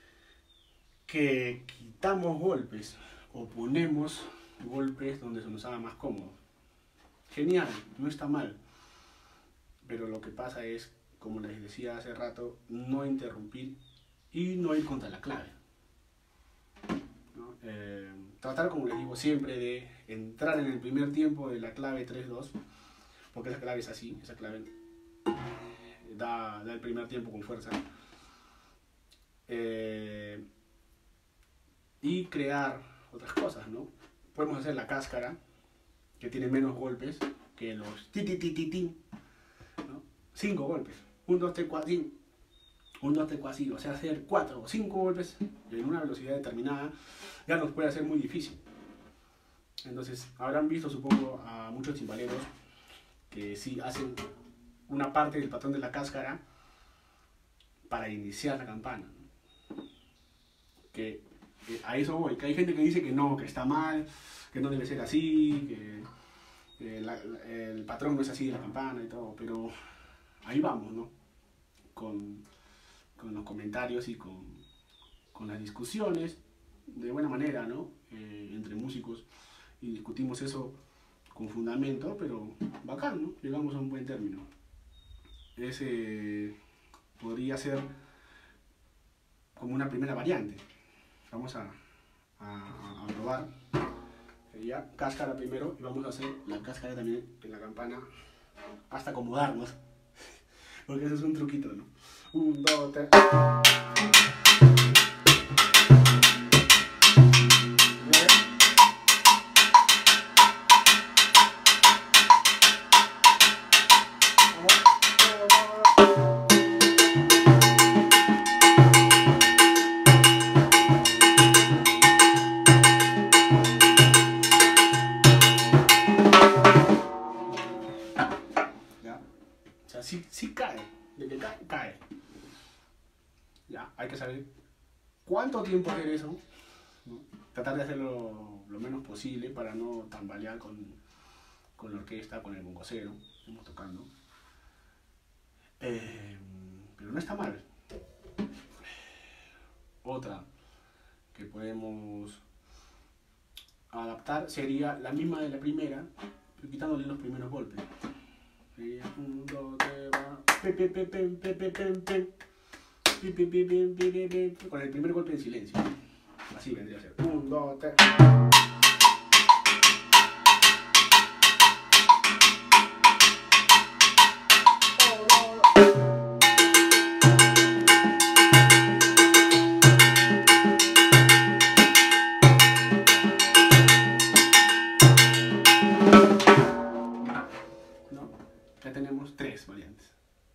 que quitamos golpes o ponemos golpes donde se nos haga más cómodo. Genial, no está mal, pero lo que pasa es, como les decía hace rato, no interrumpir y no ir contra la clave, ¿no? Eh, tratar, como les digo siempre, de entrar en el primer tiempo de la clave tres dos, porque esa clave es así, esa clave da, da el primer tiempo con fuerza. Eh, y crear otras cosas, ¿no? Podemos hacer la cáscara, que tiene menos golpes que los ti ti ti ti ti, ¿no? Cinco golpes, un, dos, tres, cuatro, un, dos, tres, cuatro, o sea, hacer cuatro o cinco golpes en una velocidad determinada ya nos puede hacer muy difícil. Entonces, habrán visto, supongo, a muchos timbaleros que sí hacen una parte del patrón de la cáscara para iniciar la campana, ¿no? Que eh, a eso voy, que hay gente que dice que no, que está mal, que no debe ser así, que eh, la, la, el patrón no es así de la campana y todo, pero ahí vamos, ¿no? Con, con los comentarios y con, con las discusiones, de buena manera, ¿no? Eh, entre músicos, y discutimos eso con fundamento, pero bacán, ¿no? Llegamos a un buen término. Ese podría ser como una primera variante. Vamos a, a, a probar. Ya, cáscara primero, y vamos a hacer la cáscara también en la campana hasta acomodarnos, porque eso es un truquito, ¿no? Un, dos, tres. Sí, sí cae, de que cae, cae. Ya, hay que saber cuánto tiempo hacer eso, ¿no? Tratar de hacerlo lo menos posible para no tambalear con, con la orquesta, con el bongocero, estamos tocando. Eh, pero no está mal. Otra que podemos adaptar sería la misma de la primera, pero quitándole los primeros golpes. Un, dos, tres, va. Pe, pe, pe, pe, pe, pe, pe, pe. Pe, pe, pe, pe, pe, pe, pe. Con el primer golpe en silencio. Así vendría a ser. Un, dos, tres. Ya tenemos tres variantes.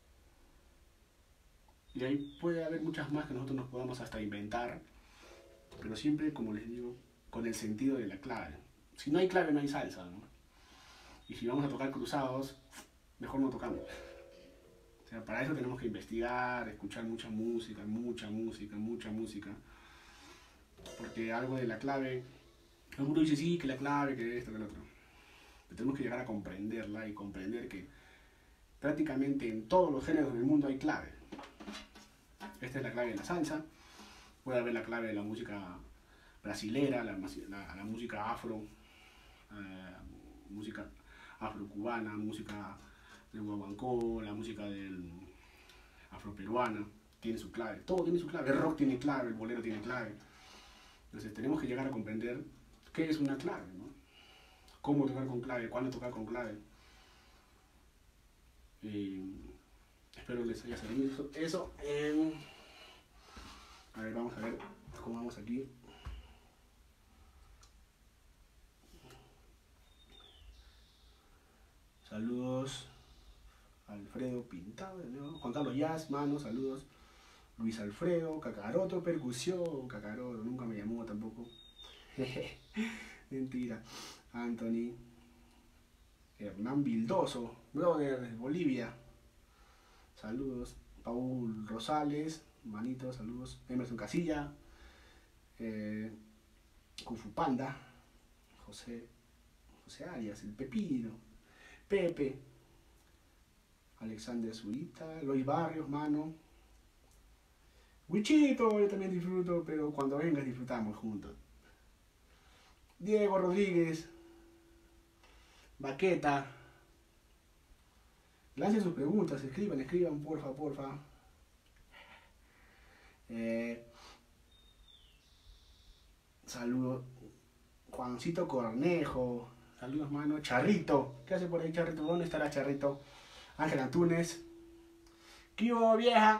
Y ahí puede haber muchas más que nosotros nos podamos hasta inventar, pero siempre, como les digo, con el sentido de la clave. Si no hay clave, no hay salsa, ¿no? Y si vamos a tocar cruzados, mejor no tocamos. O sea, para eso tenemos que investigar, escuchar mucha música, mucha música, mucha música. Porque algo de la clave El mundo dice sí, que la clave, que esto, que lo otro. Pero tenemos que llegar a comprenderla y comprender que prácticamente en todos los géneros del mundo hay clave. Esta es la clave de la salsa. Puede haber la clave de la música brasilera, la, la, la música afro, eh, música afrocubana, música del guaguancó, la música del afroperuana, tiene su clave. Todo tiene su clave. El rock tiene clave, el bolero tiene clave. Entonces tenemos que llegar a comprender qué es una clave, ¿no? Cómo tocar con clave, cuándo tocar con clave. Eh, espero les haya servido eso. Eh, a ver, vamos a ver cómo vamos aquí. Saludos. Alfredo Pintado, de nuevo. Juan Carlos Jazz, mano, saludos. Luis Alfredo, Kakaroto, percusión. Kakaroto, nunca me llamó tampoco. Mentira. Anthony. Hernán Vildoso, brother de Bolivia. Saludos. Paul Rosales, manito, saludos. Emerson Casilla. Eh, Kufu Panda. José, José Arias, el Pepino. Pepe. Alexander Zurita. Luis Barrios, mano. Wichito, yo también disfruto, pero cuando vengas disfrutamos juntos. Diego Rodríguez. Baqueta. Lancen sus preguntas, escriban, escriban, porfa, porfa. Eh, saludos. Juancito Cornejo. Saludos, mano. Charrito. ¿Qué hace por ahí, Charrito? ¿Dónde estará Charrito? Ángel Antunes. ¿Qué hubo, vieja?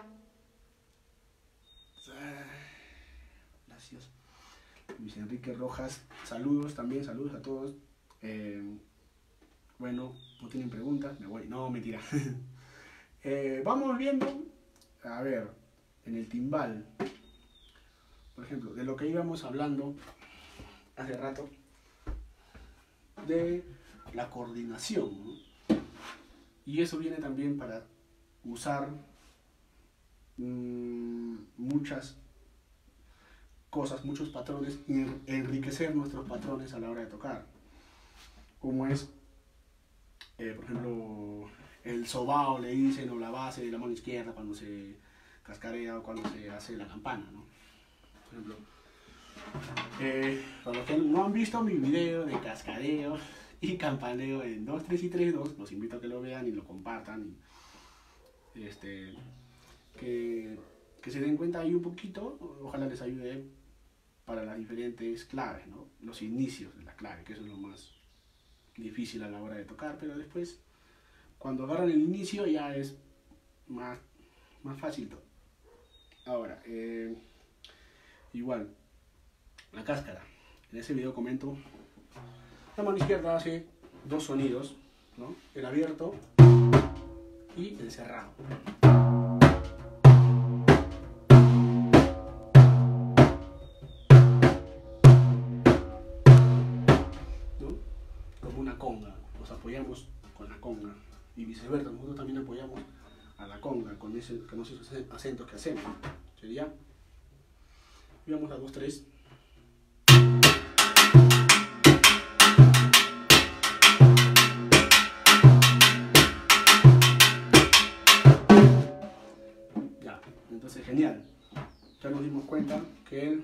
Gracias. Luis Enrique Rojas. Saludos también, saludos a todos. Eh, bueno, no tienen preguntas, me voy. No, mentira. eh, vamos viendo. A ver, en el timbal. Por ejemplo, de lo que íbamos hablando hace rato. De la coordinación, ¿no? Y eso viene también para usar mmm, muchas cosas, muchos patrones y enriquecer nuestros patrones a la hora de tocar. Como es, eh, por ejemplo, el sobao le dicen, o la base de la mano izquierda cuando se cascarea o cuando se hace la campana, ¿no? Por ejemplo, eh, para los que no han visto mi video de cascadeo y campaneo en dos, tres y tres, dos, los invito a que lo vean y lo compartan y este, que, que se den cuenta ahí un poquito, ojalá les ayude para las diferentes claves, ¿no? Los inicios de la clave, que eso es lo más difícil a la hora de tocar, pero después cuando agarran el inicio ya es más, más fácil todo. Ahora, eh, igual, la cáscara. En ese video comento, la mano izquierda hace dos sonidos, ¿no? El abierto y el cerrado. ¿No? Como una conga, nos apoyamos con la conga y viceversa, nosotros también apoyamos a la conga con, ese, con esos acentos que hacemos. Sería, vamos a dos, tres. Ya, entonces genial. Ya nos dimos cuenta que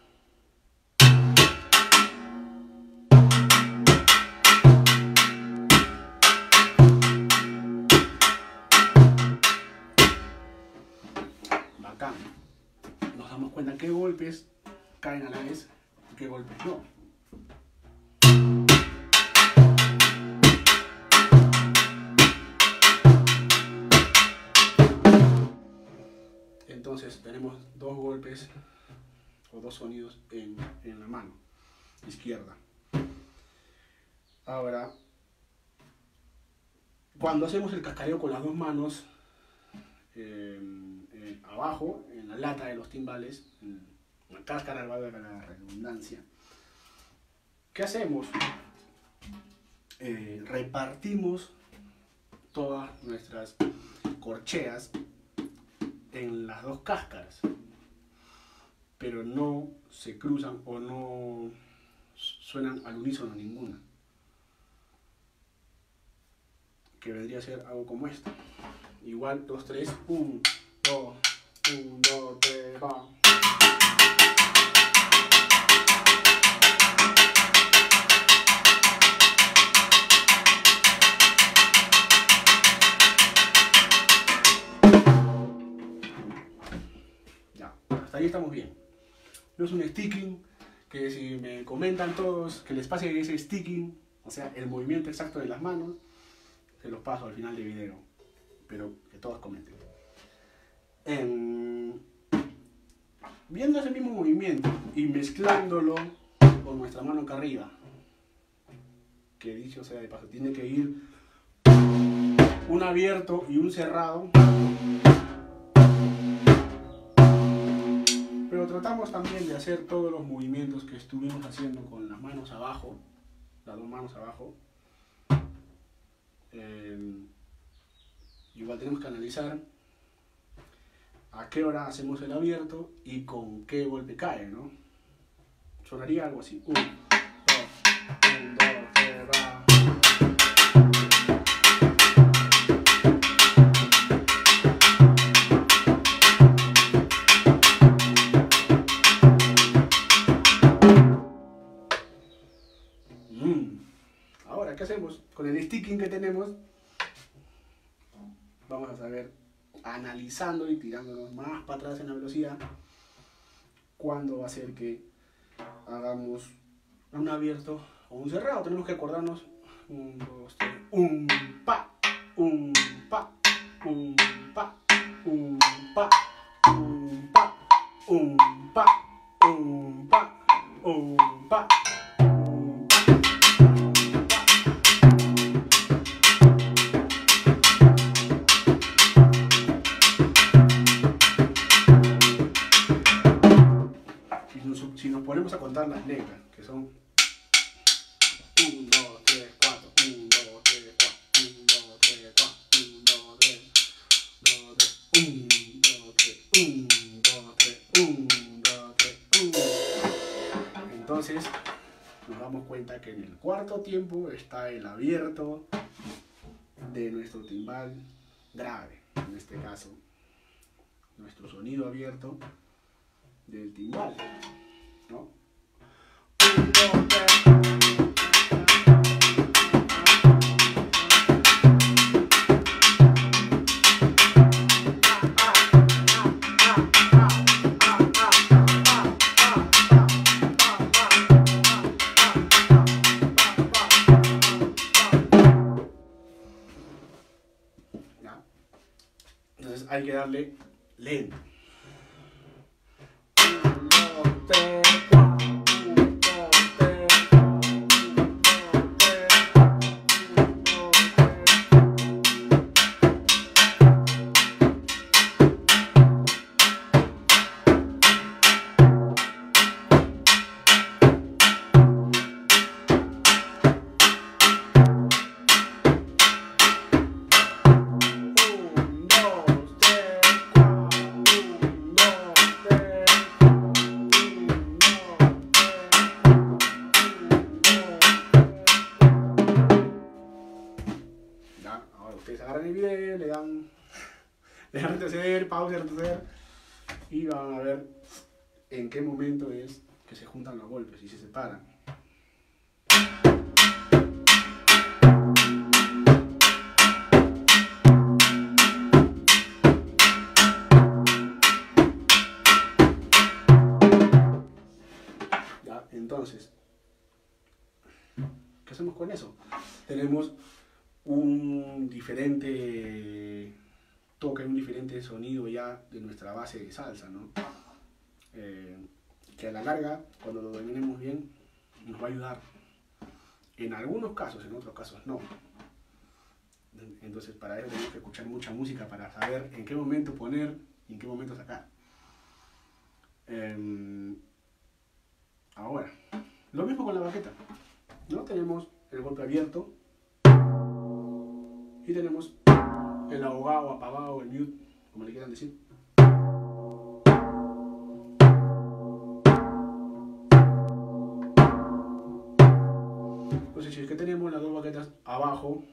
bacán. Nos damos cuenta qué golpes caen a la vez y qué golpes no. Entonces tenemos dos golpes o dos sonidos en, en la mano izquierda. Ahora, cuando hacemos el cascareo con las dos manos, eh, eh, abajo, en la lata de los timbales, en la cáscara, valga la redundancia, ¿qué hacemos? Eh, repartimos todas nuestras corcheas en las dos cáscaras, pero no se cruzan o no suenan al unísono ninguna. Que vendría a ser algo como esto. Igual, dos, tres, uno, dos, uno, dos, tres, va. Ya, hasta ahí estamos bien. No es un sticking, que si me comentan todos que les pase ese sticking, o sea, el movimiento exacto de las manos, se los paso al final del video, pero que todos comenten. En... Viendo ese mismo movimiento y mezclándolo con nuestra mano acá arriba, que dicho sea de paso, tiene que ir un abierto y un cerrado, pero tratamos también de hacer todos los movimientos que estuvimos haciendo con las manos abajo, las dos manos abajo. Eh, igual tenemos que analizar a qué hora hacemos el abierto y con qué golpe cae, ¿no? Sonaría algo así. uno, dos, uno, dos, tres, va. Mm. Ahora, ¿qué hacemos? Con el sticking que tenemos, vamos a saber, analizando y tirándonos más para atrás en la velocidad, cuándo va a ser que hagamos un abierto o un cerrado. Tenemos que acordarnos: un, dos, tres, un pa, un pa, un pa, un pa, un pa, un pa, un pa, un pa. Si nos ponemos a contar las letras, que son uno, dos, tres, cuatro, uno, dos, tres, cuatro, uno, dos, tres, cuatro, uno, dos, tres, uno, dos, tres, uno, dos, tres, uno, dos, tres, uno. Entonces nos damos cuenta que en el cuarto tiempo está el abierto de nuestro timbal grave, en este caso nuestro sonido abierto del timbal, ¿no? Un, dos, tres. ¿Ya? Entonces hay que darle lento. Ustedes agarran el video, le dan, le dan retroceder, pausa, retroceder, y van a ver en qué momento es que se juntan los golpes y se separan. Ya, entonces, ¿qué hacemos con eso? Tenemos un diferente toque, un diferente sonido ya de nuestra base de salsa, ¿no? Eh, que a la larga, cuando lo dominemos bien, nos va a ayudar. En algunos casos, en otros casos no. Entonces, para eso tenemos que escuchar mucha música para saber en qué momento poner y en qué momento sacar. Eh, ahora, lo mismo con la baqueta, ¿no? Tenemos el golpe abierto y tenemos el ahogado, apagado, el mute, como le quieran decir. Entonces, si es que tenemos las dos baquetas abajo,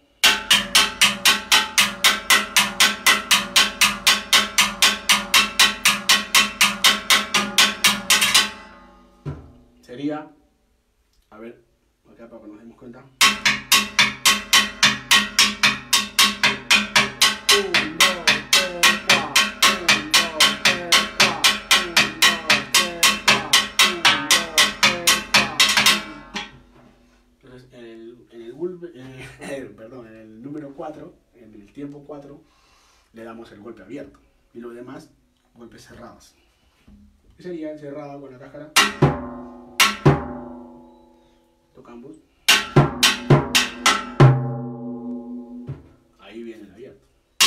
sería, a ver, acá para que nos demos cuenta. Entonces, en el, en el, golpe, en el, perdón, en el número cuatro, en el tiempo cuatro, le damos el golpe abierto. Y lo demás, golpes cerrados. Y sería el cerrado con la cáscara. Tocamos. Ahí viene el abierto.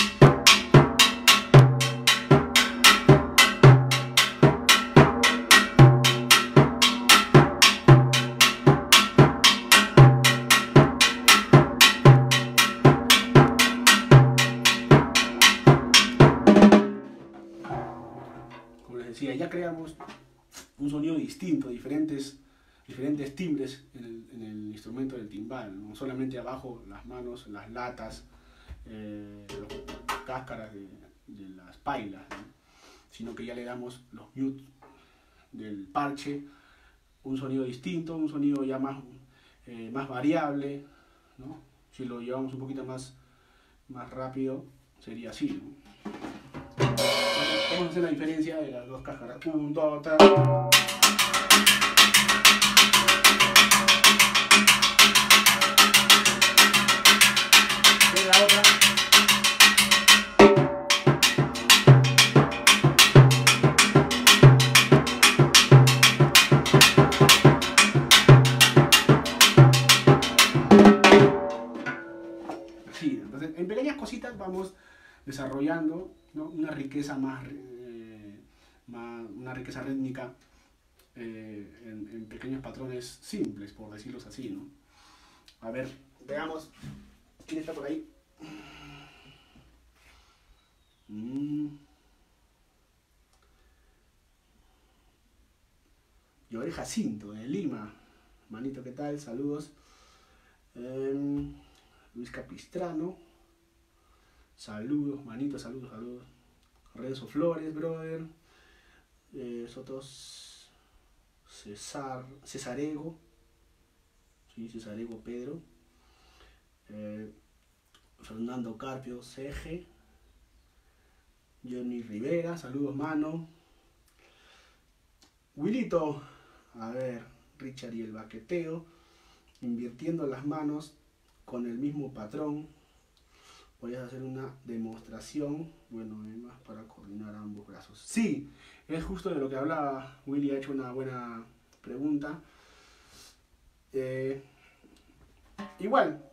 Como les decía, ya creamos un sonido distinto, diferentes, diferentes timbres en el, en el instrumento del timbal, no solamente abajo las manos, las latas, eh, las cáscaras de, de las pailas, ¿no? Sino que ya le damos los mutes del parche, un sonido distinto, un sonido ya más, eh, más variable, ¿no? Si lo llevamos un poquito más, más rápido, sería así, ¿no? Vamos a hacer la diferencia de las dos cáscaras. Un, dos, tres. Y la otra. Así, entonces en pequeñas cositas vamos desarrollando, ¿no? Una riqueza más, eh, más, una riqueza rítmica eh, en, en pequeños patrones simples, por decirlos así, ¿no? A ver, veamos quién está por ahí. Mm. Lloré Jacinto, de Lima. Manito, ¿qué tal? Saludos. Eh, Luis Capistrano. Saludos, manito, saludos, saludos. Renzo Flores, brother. Eh, Sotos Cesar, Cesarego. Sí, Cesarego Pedro. Eh, Fernando Carpio, C G. Johnny Rivera, saludos, mano. Wilito, a ver, Richard y el baqueteo. Invirtiendo las manos con el mismo patrón. Voy a hacer una demostración, bueno, más para coordinar ambos brazos. Sí, es justo de lo que hablaba. Willy ha hecho una buena pregunta. Eh, igual,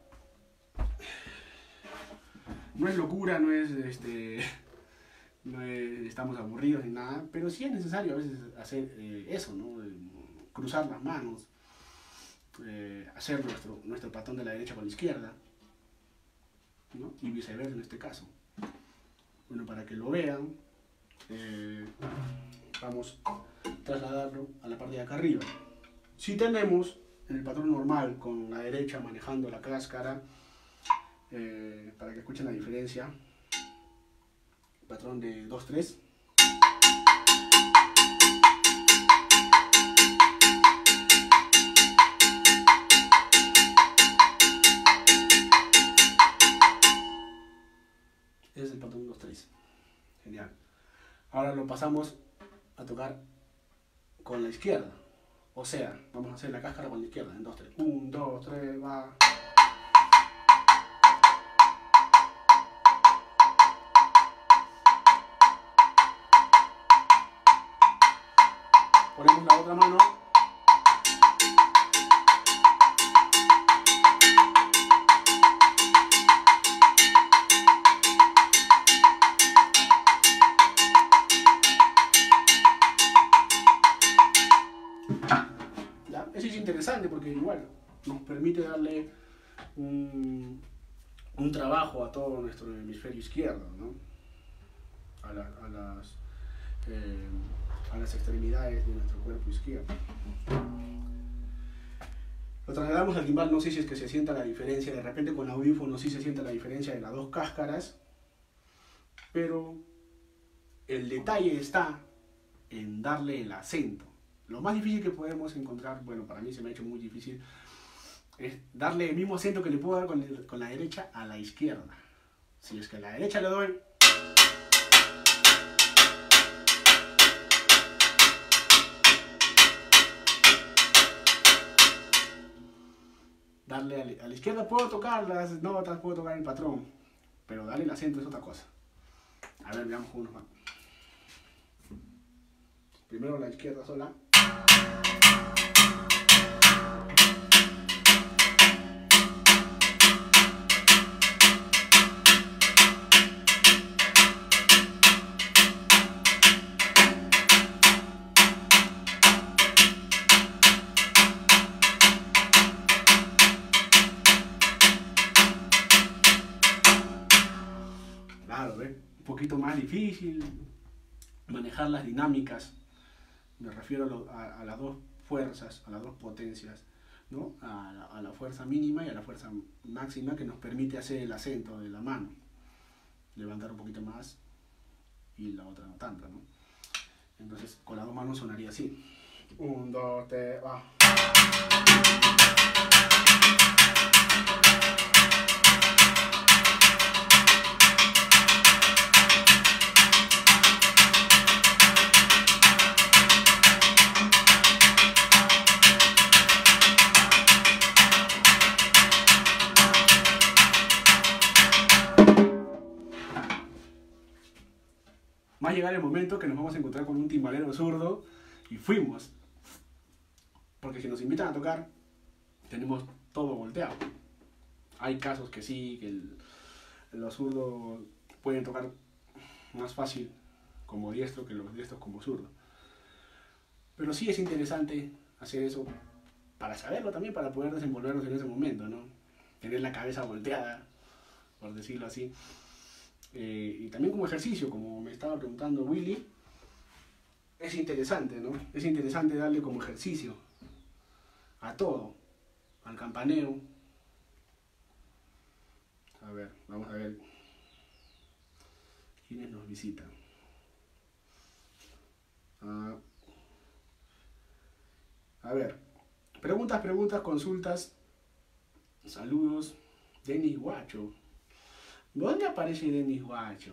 no es locura, no es, este, no es, estamos aburridos ni nada, pero sí es necesario a veces hacer eh, eso, ¿no? Cruzar las manos, eh, hacer nuestro, nuestro patrón de la derecha con la izquierda, ¿no? Y viceversa en este caso. Bueno, para que lo vean, eh, vamos a trasladarlo a la parte de acá arriba. Si tenemos en el patrón normal con la derecha manejando la cáscara, eh, para que escuchen la diferencia, patrón de dos tres. Ese es el patrón dos tres. Genial. Ahora lo pasamos a tocar con la izquierda. O sea, vamos a hacer la cáscara con la izquierda en dos tres. uno, dos, tres, va. Ponemos la otra mano. Eso es interesante porque igual nos permite darle un, un trabajo a todo nuestro hemisferio izquierdo, ¿no? A, la, a, las, eh, a las extremidades de nuestro cuerpo izquierdo. Lo trasladamos al timbal, no sé si es que se sienta la diferencia, de repente con audífono sí se siente la diferencia de las dos cáscaras, pero el detalle está en darle el acento. Lo más difícil que podemos encontrar, bueno, para mí se me ha hecho muy difícil, es darle el mismo acento que le puedo dar con, el, con la derecha a la izquierda. Si es que a la derecha le doy, darle a la, a la izquierda puedo tocar las notas, puedo tocar el patrón, pero darle el acento es otra cosa. A ver, veamos cómo nos va. Primero la izquierda sola. Claro, ¿ves? Un poquito más difícil manejar las dinámicas. Me refiero a, lo, a, a las dos fuerzas, a las dos potencias, ¿no? A la, a la fuerza mínima y a la fuerza máxima que nos permite hacer el acento de la mano. Levantar un poquito más y la otra no tanto, ¿no? Entonces con las dos manos sonaría así. Un, dos, tres, va. Va a llegar el momento que nos vamos a encontrar con un timbalero zurdo y fuimos. Porque si nos invitan a tocar, tenemos todo volteado. Hay casos que sí, que el, los zurdos pueden tocar más fácil como diestro que los diestros como zurdo. Pero sí es interesante hacer eso para saberlo también, para poder desenvolvernos en ese momento, ¿no? Tener la cabeza volteada, por decirlo así. Eh, y también como ejercicio, como me estaba preguntando Willy, es interesante, ¿no? Es interesante darle como ejercicio a todo, al campaneo. A ver, vamos a ver quiénes nos visitan. Uh, a ver, preguntas, preguntas, consultas, saludos. Denis Guacho. ¿Dónde aparece Denis Guacho?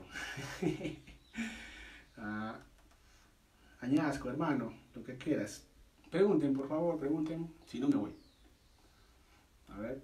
uh, Añasco, hermano, lo que quieras. Pregunten, por favor, pregunten. Si no, me voy. A ver.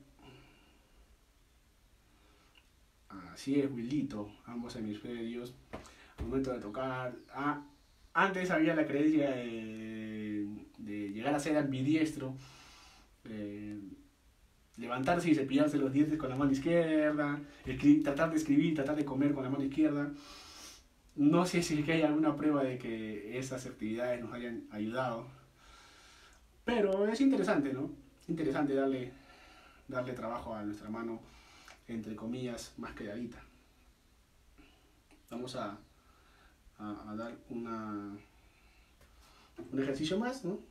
Así es, Willito. Ambos hemisferios. Al momento de tocar. Ah, antes había la creencia de, de llegar a ser ambidiestro. Eh, levantarse y cepillarse los dientes con la mano izquierda. Tratar de escribir, tratar de comer con la mano izquierda. No sé si es que hay alguna prueba de que esas actividades nos hayan ayudado. Pero es interesante, ¿no? Interesante darle, darle trabajo a nuestra mano, entre comillas, más quedadita. Vamos a, a, a dar una, un ejercicio más, ¿no?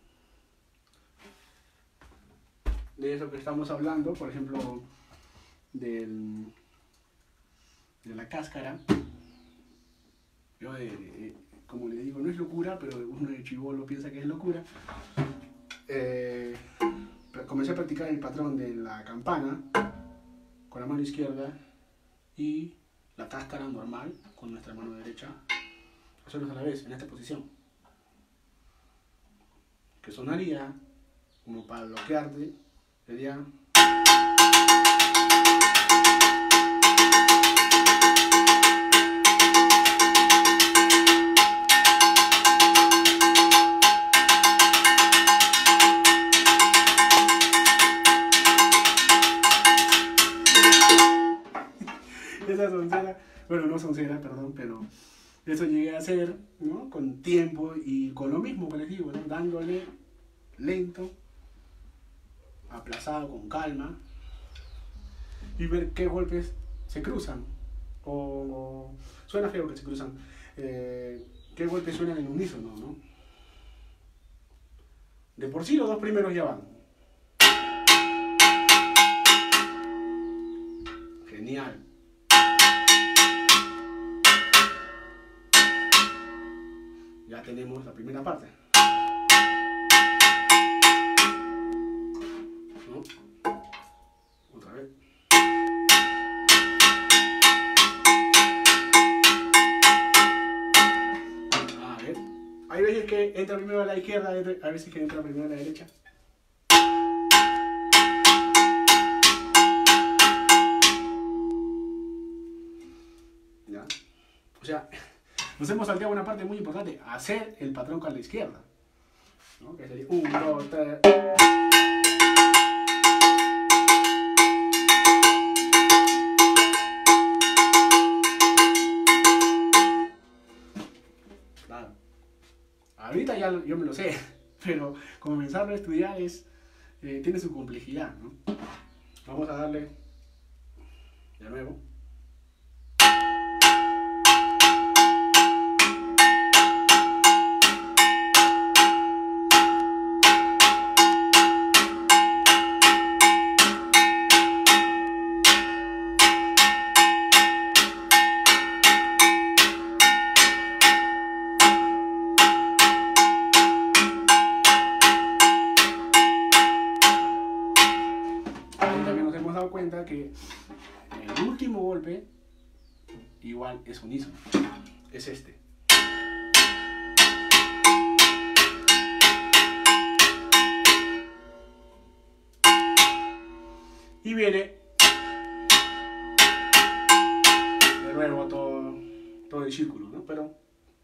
De eso que estamos hablando, por ejemplo, del, de la cáscara. Yo, eh, eh, como le digo, no es locura, pero uno de chibolo piensa que es locura. Eh, comencé a practicar el patrón de la campana con la mano izquierda y la cáscara normal con nuestra mano derecha, hacerlos a la vez en esta posición, que sonaría como para bloquearte, sería esa soncera, bueno, no soncera, perdón, pero eso llegué a hacer, ¿no? Con tiempo y con lo mismo que les digo, ¿no? Dándole lento, aplazado, con calma, y ver qué golpes se cruzan, o, o suena feo que se cruzan, eh, qué golpes suenan en unísono, ¿no? De por sí los dos primeros ya van. Genial. Ya tenemos la primera parte. ¿No? Otra vez. A ver. Hay veces que entra primero a la izquierda, hay veces que entra primero a la derecha. ¿Ya? O sea, nos hemos salteado una parte muy importante, hacer el patrón con la izquierda, ¿no? Que sería uno, dos, tres. Claro. Ahorita ya yo me lo sé, pero comenzarlo a estudiar es, eh, tiene su complejidad, ¿no? Vamos a darle de nuevo. Cuenta que el último golpe igual es unísono, es este. Y viene de nuevo todo, todo el círculo, ¿no? Pero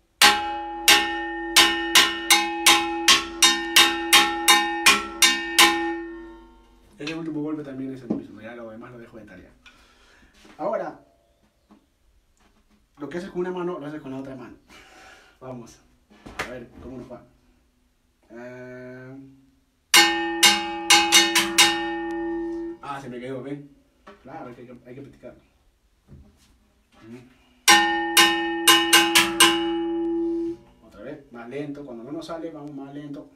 el último golpe también es el mismo, ya lo demás lo dejo de tarea. Ahora, lo que haces con una mano, lo haces con la otra mano. Vamos, a ver cómo nos va. Uh... Ah, se me quedó, ¿ven? Claro, hay que, hay que practicarlo. Otra vez, más lento, cuando no nos sale, vamos más lento.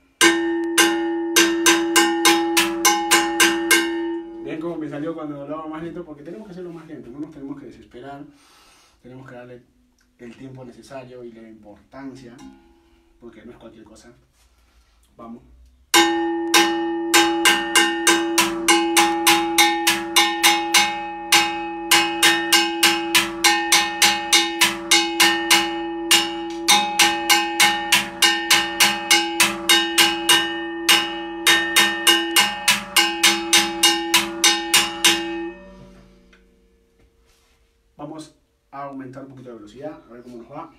Ven cómo me salió cuando lo hago más lento, porque tenemos que hacerlo más lento, no nos tenemos que desesperar, tenemos que darle el tiempo necesario y la importancia, porque no es cualquier cosa. Vamos. Vamos a aumentar un poquito de velocidad, a ver cómo nos va.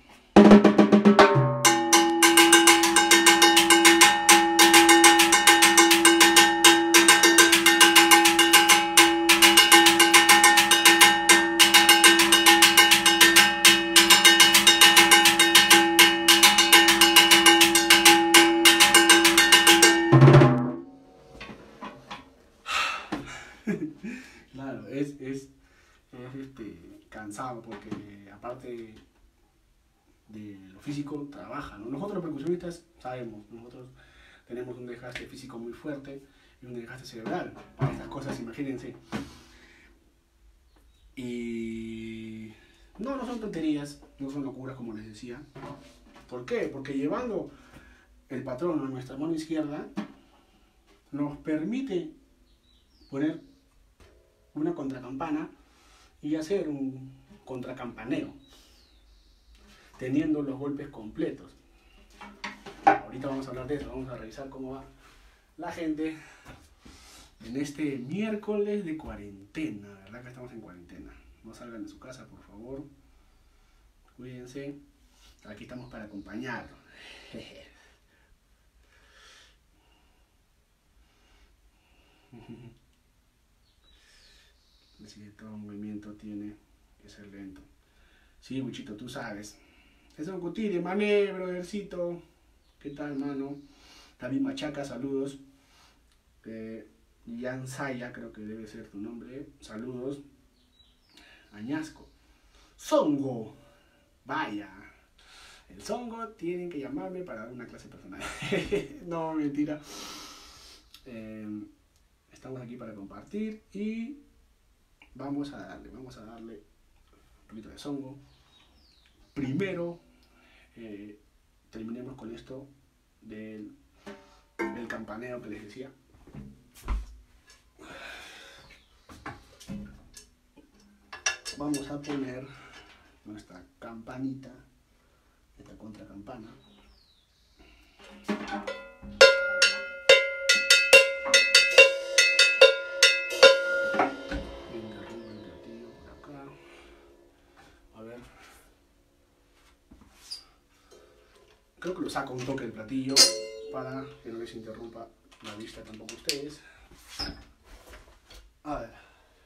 Claro, es, es, es este, cansado porque aparte de lo físico trabaja, ¿no? Nosotros los percusionistas sabemos, nosotros tenemos un desgaste físico muy fuerte y un desgaste cerebral para estas cosas, imagínense. Y no, no son tonterías, no son locuras como les decía. ¿Por qué? Porque llevando el patrón a nuestra mano izquierda nos permite poner una contracampana y hacer un contracampaneo teniendo los golpes completos. Ahorita vamos a hablar de eso, vamos a revisar cómo va la gente en este miércoles de cuarentena, ¿verdad que estamos en cuarentena? No salgan de su casa, por favor, cuídense, aquí estamos para acompañarlos. Así que todo movimiento tiene que ser lento. Sí, Wichito, tú sabes. Es un cutiri, mané, brothercito. ¿Qué tal, mano? David Machaca, saludos. Eh, Jan Saya, creo que debe ser tu nombre. Saludos. Añasco. Songo. Vaya. El Songo tienen que llamarme para dar una clase personal. No, mentira. Eh, estamos aquí para compartir y vamos a darle, vamos a darle un poquito de songo. Primero, eh, terminemos con esto del, del campaneo que les decía. Vamos a poner nuestra campanita, esta contracampana. Interrumpo el platillo por acá. A ver. Creo que lo saco un toque del platillo para que no les interrumpa la vista tampoco a ustedes. A ver.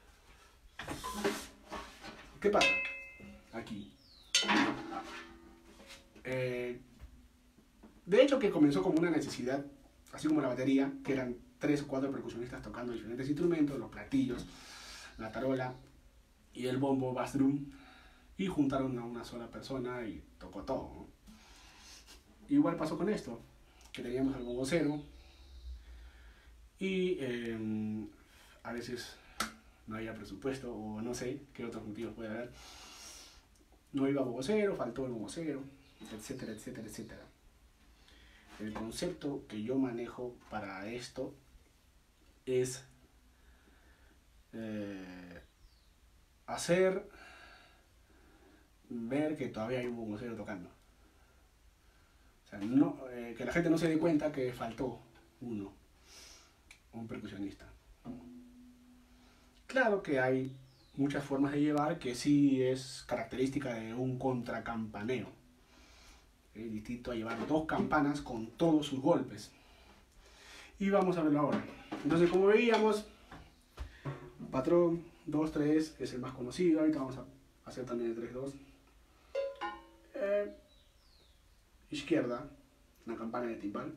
¿Qué pasa? Aquí. Eh, de hecho que comenzó como una necesidad, así como la batería, que eran tres o cuatro percusionistas tocando diferentes instrumentos, los platillos, la tarola y el bombo bass drum, y juntaron a una sola persona y tocó todo, ¿no? Igual pasó con esto, que teníamos al bobocero y eh, a veces no había presupuesto o no sé qué otros motivos puede haber. No iba bobocero, faltó el bobocero, etcétera, etcétera, etcétera. El concepto que yo manejo para esto es eh, hacer ver que todavía hay un bobocero tocando. O sea, no, eh, que la gente no se dé cuenta que faltó uno, un percusionista. Claro que hay muchas formas de llevar que sí es característica de un contracampaneo. Es distinto a llevar dos campanas con todos sus golpes. Y vamos a verlo ahora. Entonces, como veíamos, patrón dos tres es el más conocido. Ahorita vamos a hacer también el tres dos. Eh, izquierda, una campana de timbal.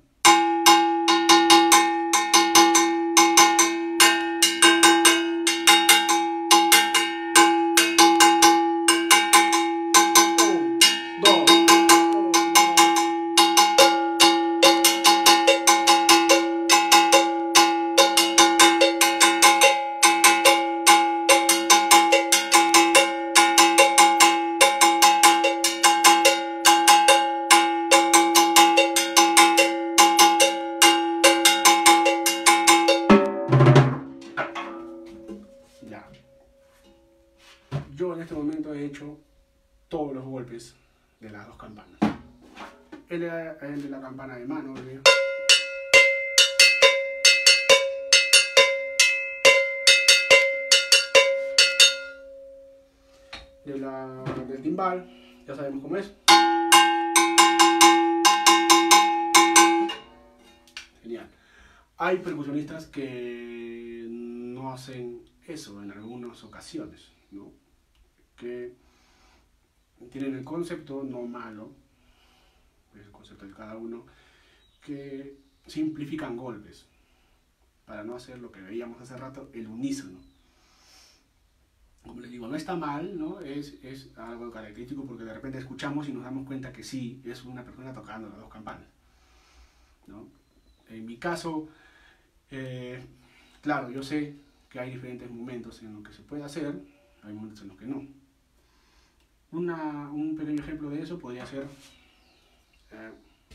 Yo en este momento he hecho todos los golpes de las dos campanas. El, el de la campana de mano, ¿ve? De la, del timbal, ya sabemos cómo es. Genial. Hay percusionistas que no hacen eso en algunas ocasiones, ¿no? Que tienen el concepto, no malo, es el concepto de cada uno, que simplifican golpes para no hacer lo que veíamos hace rato, el unísono. Como les digo, no está mal, ¿no? Es, es algo característico porque de repente escuchamos y nos damos cuenta que sí, es una persona tocando las dos campanas, ¿no? En mi caso, eh, claro, yo sé que hay diferentes momentos en los que se puede hacer, hay momentos en los que no. Una, un pequeño ejemplo de eso podría ser eh,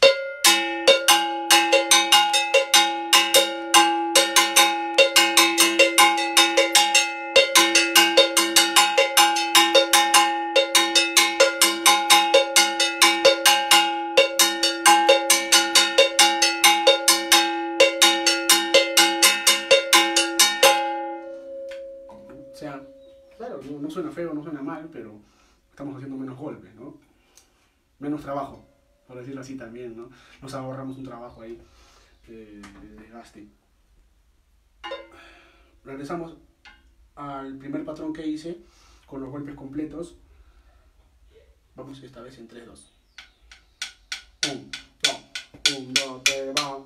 o sea, claro, no, no suena feo, no suena mal, pero estamos haciendo menos golpes, ¿no? Menos trabajo, por decirlo así también, ¿no? Nos ahorramos un trabajo ahí de, de desgaste. Regresamos al primer patrón que hice con los golpes completos. Vamos esta vez en tres dos. un, dos, un, dos, tres, va.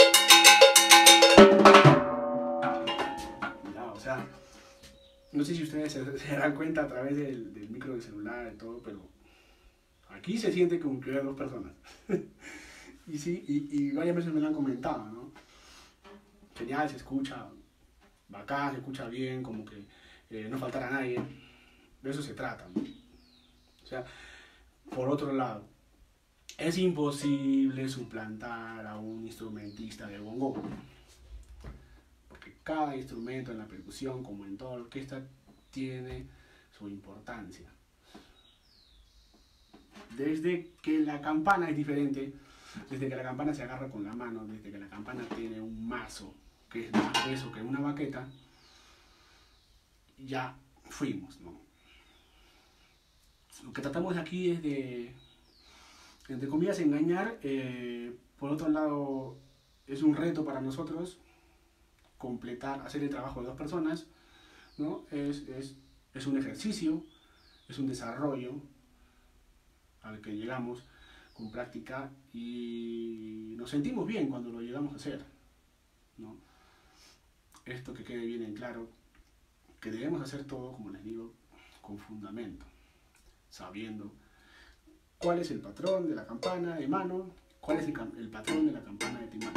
No sé si ustedes se, se dan cuenta a través del, del micro del celular y todo, pero aquí se siente como que hay dos personas. Y sí, y, y varias veces me lo han comentado, ¿no? Genial, se escucha bacán, se escucha bien, como que eh, no faltará nadie. De eso se trata, ¿no? O sea, por otro lado, es imposible suplantar a un instrumentista de bongo. Porque cada instrumento en la percusión, como en toda orquesta, tiene su importancia. Desde que la campana es diferente, desde que la campana se agarra con la mano, desde que la campana tiene un mazo que es más grueso que una baqueta, ya fuimos, ¿no? Lo que tratamos aquí es de, entre comillas, engañar. Eh, por otro lado, es un reto para nosotros completar, hacer el trabajo de dos personas, ¿no? Es, es, es un ejercicio, es un desarrollo al que llegamos con práctica y nos sentimos bien cuando lo llegamos a hacer, ¿no? Esto que quede bien en claro, que debemos hacer todo, como les digo, con fundamento, sabiendo cuál es el patrón de la campana de mano, cuál es el, el patrón de la campana de timbal.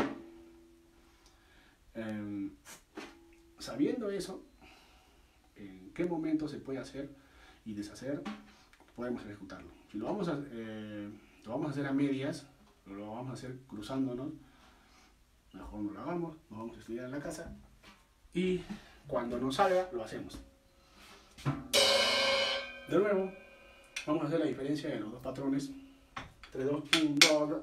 Eh, sabiendo eso, en qué momento se puede hacer y deshacer, podemos ejecutarlo. Si lo vamos a, eh, lo vamos a hacer a medias, o lo vamos a hacer cruzándonos, mejor no lo hagamos, nos vamos a estudiar en la casa y cuando nos salga, lo hacemos. De nuevo, vamos a hacer la diferencia de los dos patrones. tres, dos, uno, dos.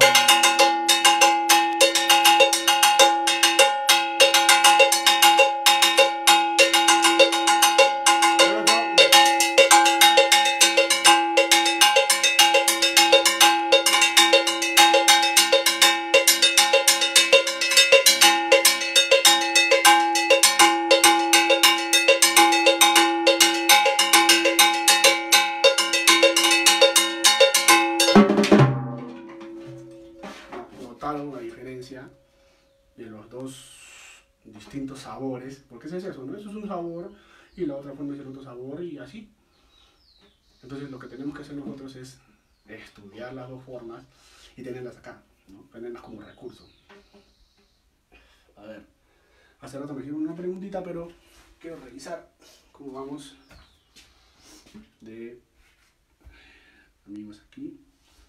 La diferencia de los dos distintos sabores, porque ese es eso, ¿no? Eso es un sabor y la otra forma es el otro sabor y así. Entonces lo que tenemos que hacer nosotros es estudiar las dos formas y tenerlas acá, ¿no? Tenerlas como recurso. A ver, hace rato me hicieron una preguntita, pero quiero revisar cómo vamos de amigos aquí.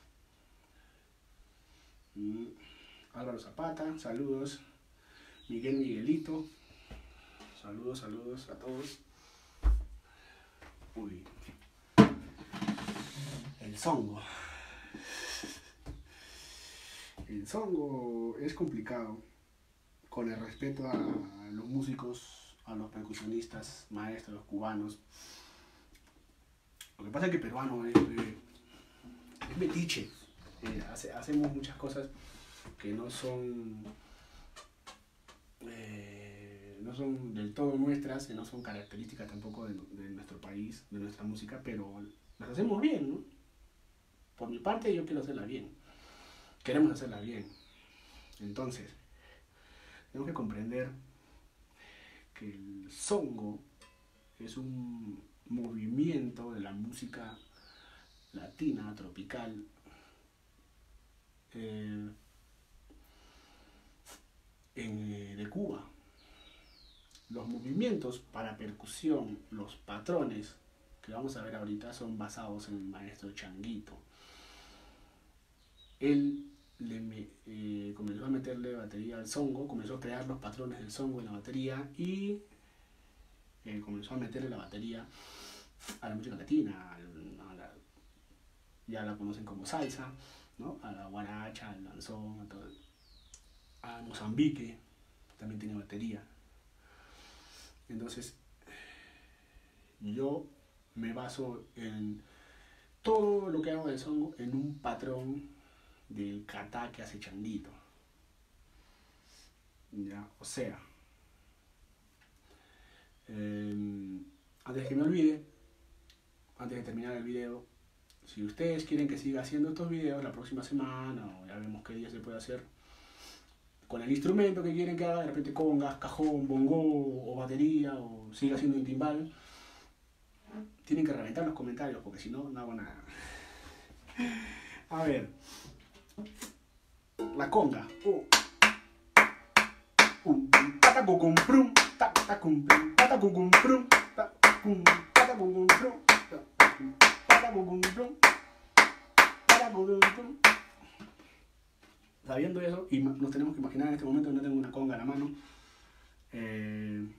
Y Álvaro Zapata, saludos. Miguel Miguelito, saludos, saludos a todos. Uy, el zongo. El zongo es complicado, con el respeto a los músicos, a los percusionistas, maestros cubanos. Lo que pasa es que peruano es, es metiche. Eh, hace, hacemos muchas cosas que no son eh, no son del todo nuestras, que no son características tampoco de, de nuestro país, de nuestra música, pero las hacemos bien, ¿no? Por mi parte yo quiero hacerla bien, queremos hacerla bien. Entonces tenemos que comprender que el zongo es un movimiento de la música latina, tropical, eh, en, de Cuba. Los movimientos para percusión, los patrones que vamos a ver ahorita son basados en el maestro Changuito. Él le, eh, comenzó a meterle batería al zongo, comenzó a crear los patrones del zongo en la batería y eh, comenzó a meterle la batería a la música latina, a la, ya la conocen como salsa, ¿no? A la guaracha, al danzón, a, todo, a Mozambique también tiene batería. Entonces yo me baso en todo lo que hago del zongo en un patrón del kata que hace Changuito, ¿ya? O sea, eh, antes de que me olvide, antes de terminar el video, si ustedes quieren que siga haciendo estos videos la próxima semana, o ya vemos qué día se puede hacer, con el instrumento que quieren que haga, de repente congas, cajón, bongo, o batería, o siga haciendo un timbal, Tienen que reventar los comentarios porque si no, no hago nada. A ver. La conga. Uh. Um, tata cum prum, tata cum prum, tata cum prum, tata cum tata cum prum, tata cum prum, tata cum prum. Sabiendo eso, y nos tenemos que imaginar en este momento que no tengo una conga a la mano. Eh,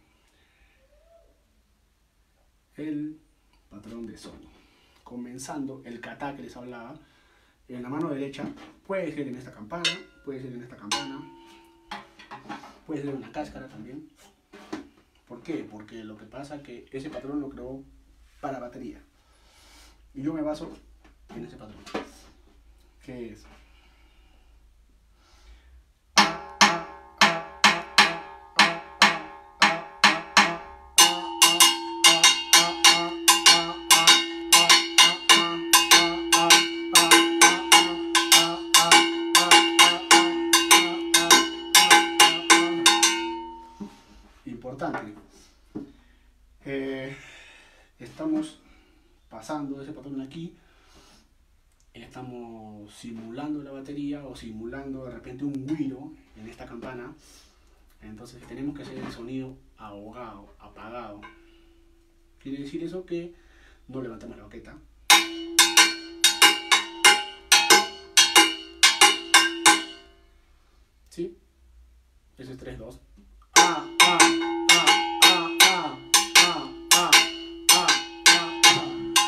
el patrón de son. Comenzando el kata que les hablaba. En la mano derecha puede ser en esta campana, puede ser en esta campana, puede ser en una cáscara también. ¿Por qué? Porque lo que pasa es que ese patrón lo creó para batería. Y yo me baso en ese patrón. ¿Qué es? Importante. Eh, estamos pasando ese patrón aquí, estamos simulando la batería o simulando de repente un güiro en esta campana. Entonces tenemos que hacer el sonido ahogado, apagado. Quiere decir eso que no levantamos la baqueta. ¿Sí? Ese es tres dos. Ah, ah, ah, ah, ah, ah, ah, ah, ah.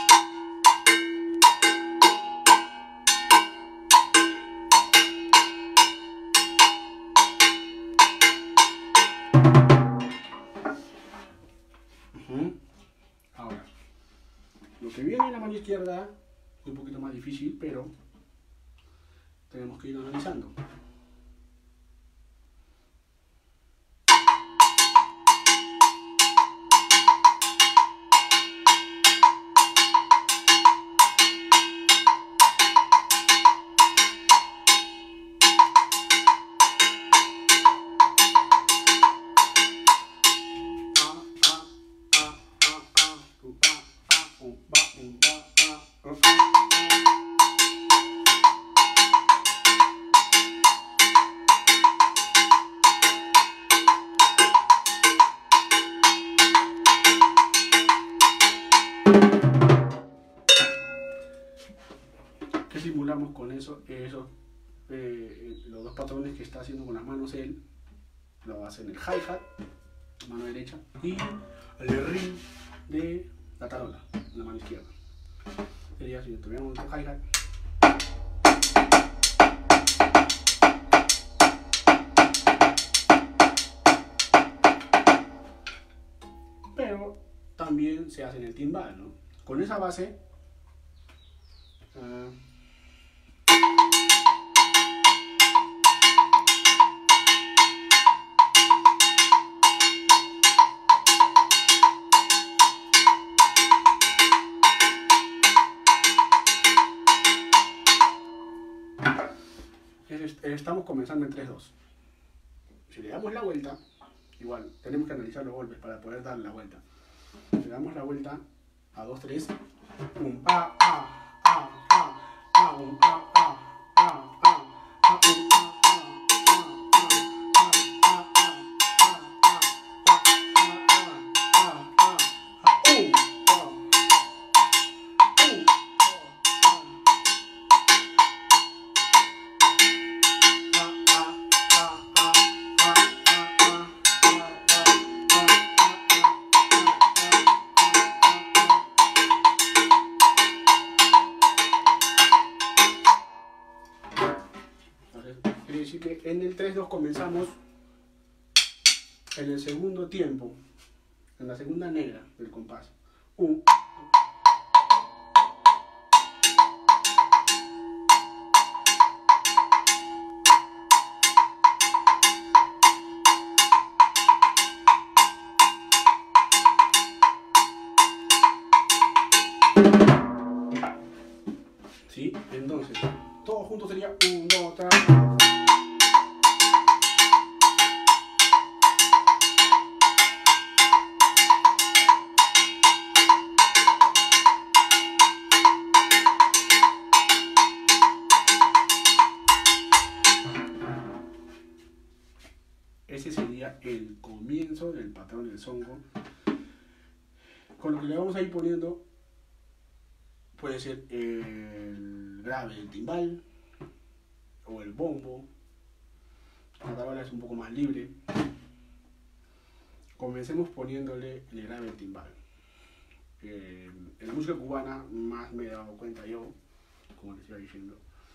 Uh-huh. Ahora, lo que viene en la mano izquierda es un poquito más difícil, pero tenemos que ir analizando. ¿Qué simulamos con eso? Eso eh, los dos patrones que está haciendo con las manos él, lo hace en el hi-hat, mano derecha, y el ring de la tarola, en la mano izquierda. Sería si tuviéramos un hi-hat. Pero también se hace en el timbal, ¿no? Con esa base, uh, estamos comenzando en tres dos. Si le damos la vuelta, igual tenemos que analizar los golpes para poder darle la vuelta. Si le damos la vuelta a dos tres, un a a a a a un a a a a a un que en el tres dos comenzamos en el segundo tiempo, en la segunda negra del compás. Un, ¿sí? Entonces, todo junto sería un, dos, tres. sería el comienzo del patrón del songo. Con lo que le vamos a ir poniendo puede ser el grave del timbal o el bombo. La tarola es un poco más libre. Comencemos poniéndole el grave del timbal. Eh, en la música cubana más me he dado cuenta yo, como les iba diciendo,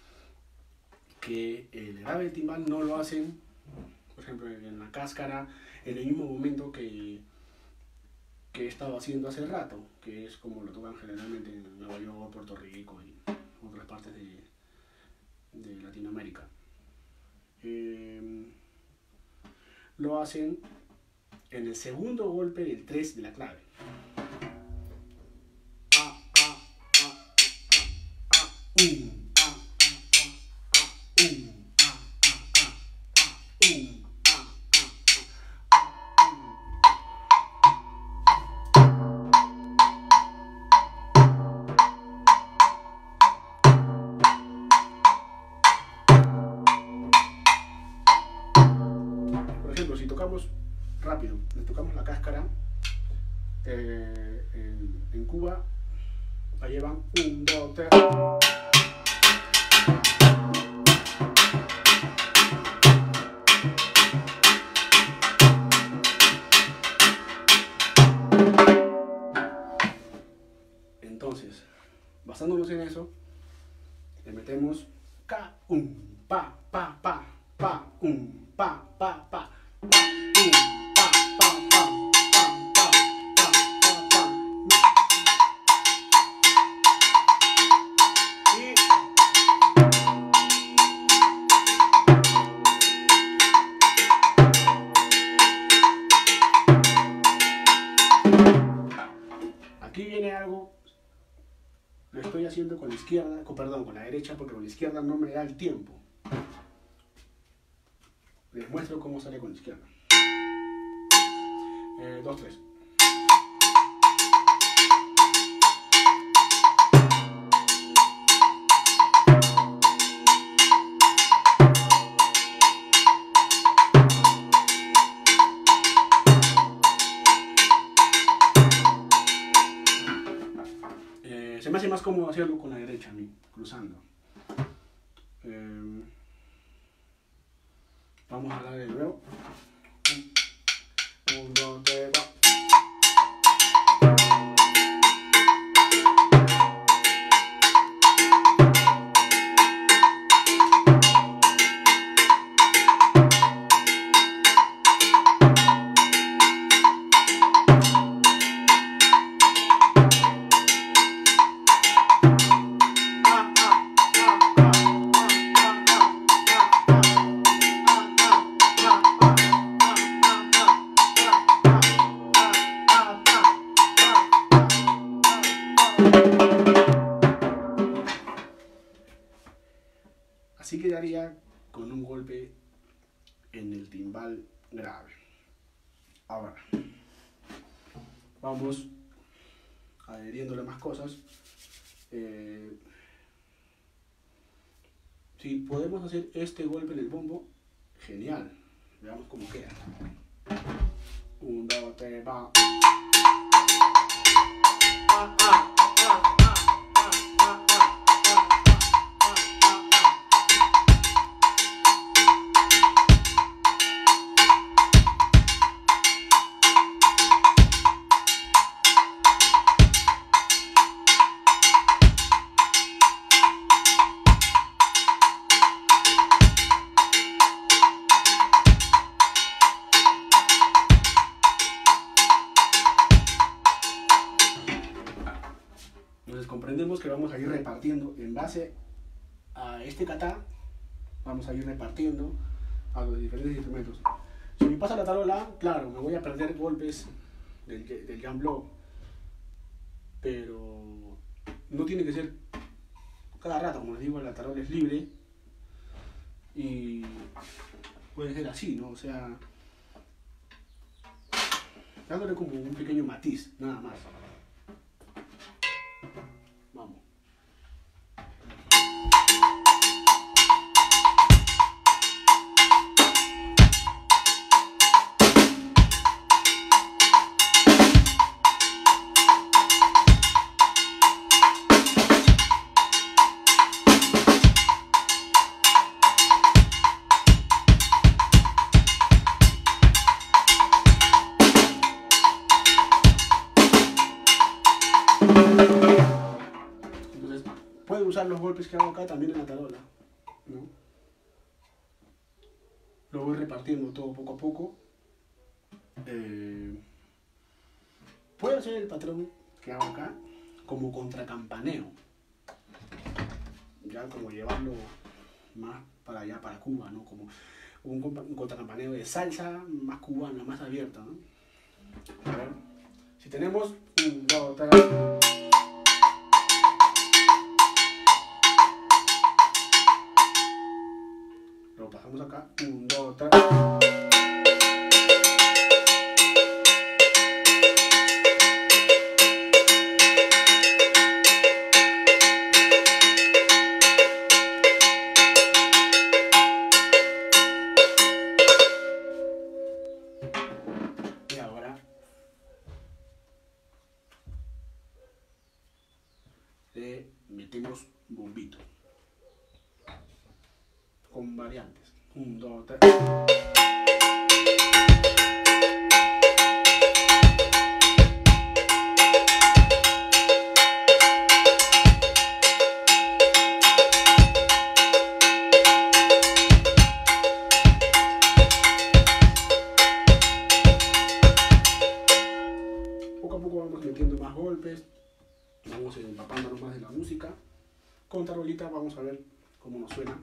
que el grave del timbal no lo hacen, por ejemplo, en la cáscara, en el mismo momento que, que he estado haciendo hace rato, que es como lo tocan generalmente en Nueva York, Puerto Rico y otras partes de, de Latinoamérica. Eh, lo hacen en el segundo golpe del tres de la clave. Por ejemplo, si tocamos rápido, le tocamos la cáscara, eh, en, en Cuba, la llevan un, dos, tres. Entonces, basándonos en eso, le metemos K, un, pa, pa, pa, pa, un, pa, pa, pa, pa, un, pa, pa, pa, pa, pa, pa, pa, pa. Y aquí viene algo. Lo estoy haciendo con la izquierda, con, perdón, con la derecha, porque con la izquierda no me da el tiempo. Les muestro cómo sale con la izquierda. Eh, dos, tres. Eh, se me hace más cómodo hacerlo con la derecha a mí, cruzando. Eh, Vamos a darle de nuevo. Un, dos, tres, va. Así quedaría con un golpe en el timbal grave. Ahora, vamos adheriéndole más cosas. Eh, si podemos hacer este golpe en el bombo, genial. Veamos cómo queda. Un, dos, tres, va. Ah, ah. Entonces comprendemos que vamos a ir repartiendo en base a este kata, vamos a ir repartiendo a los diferentes instrumentos. Si me pasa la tarola, claro, me voy a perder golpes del, del jam blow, pero no tiene que ser cada rato, como les digo, la tarola es libre y puede ser así, ¿no? O sea, dándole como un pequeño matiz, nada más. Vamos. imitar los golpes que hago acá también en la tarola, ¿no? Lo voy repartiendo todo poco a poco. Eh, puedo hacer el patrón que hago acá como contracampaneo, ya como llevarlo más para allá, para Cuba, ¿no? Como un, un contracampaneo de salsa más cubana, más abierta, ¿no? A ver, si tenemos un, dos, tres. Lo pasamos acá, un, dos, tres. Y ahora le metemos bombito con variantes. Un, dos, tres. Poco a poco vamos metiendo más golpes, vamos empapándonos más de la música. Con tarolita vamos a ver cómo nos suena.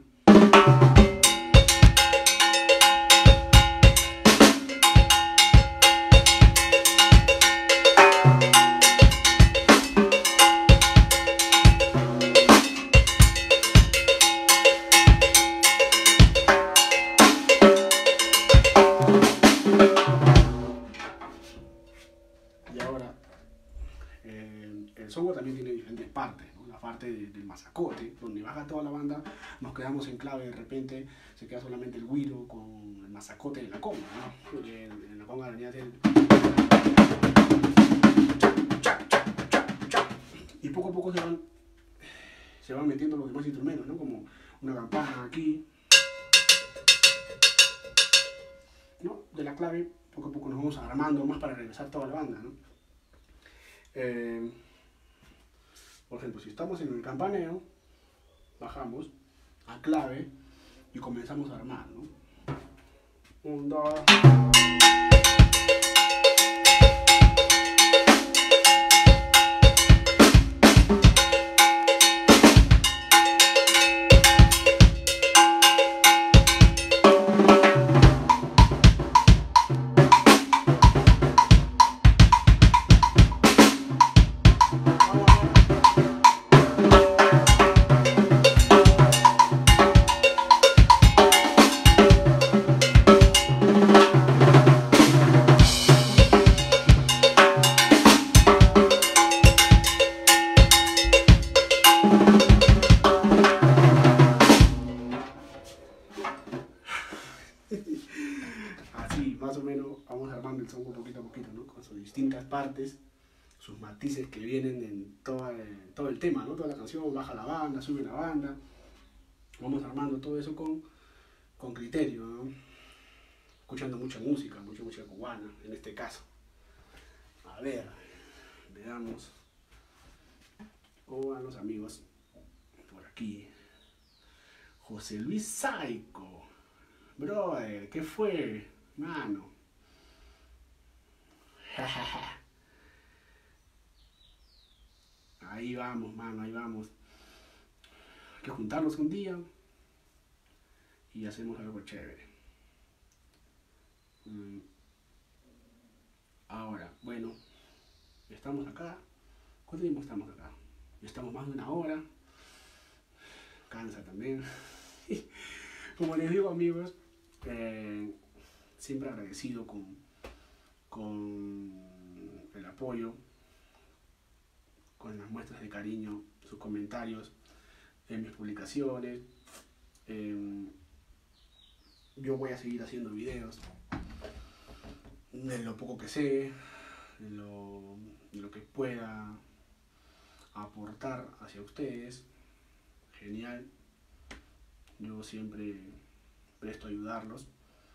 Y ahora, eh, el software también tiene diferentes partes, ¿no? La parte de, del mazacote, donde baja toda la banda, nos quedamos en clave, de repente se queda solamente el güiro con el mazacote de la conga, ¿no? Porque en, en la conga venía del... Y poco a poco se van, se van metiendo los demás instrumentos, ¿no? Como una campana aquí, ¿no? De la clave, poco a poco nos vamos armando más para regresar toda la banda, ¿no? Eh, por ejemplo, si estamos en el campaneo, bajamos a clave y comenzamos a armar, ¿no? Un, dos. Así, más o menos, vamos armando el son poquito a poquito, ¿no? Con sus distintas partes, sus matices que vienen en todo el, todo el tema, ¿no? Toda la canción, baja la banda, sube la banda. Vamos armando todo eso con, con criterio, ¿no? Escuchando mucha música, mucha música cubana, en este caso. A ver, veamos cómo van los amigos por aquí. José Luis Saico. Brother, ¿qué fue? Mano. Ahí vamos, mano, ahí vamos. Hay que juntarnos un día y hacemos algo chévere. Mm. Ahora, bueno, estamos acá. ¿Cuánto tiempo estamos acá? Estamos más de una hora. Cansa también. Como les digo, amigos, eh, siempre agradecido con, con el apoyo, con las muestras de cariño, sus comentarios en mis publicaciones. Eh, yo voy a seguir haciendo videos de lo poco que sé, de lo, de lo que pueda aportar hacia ustedes. Genial. Yo siempre presto a ayudarlos.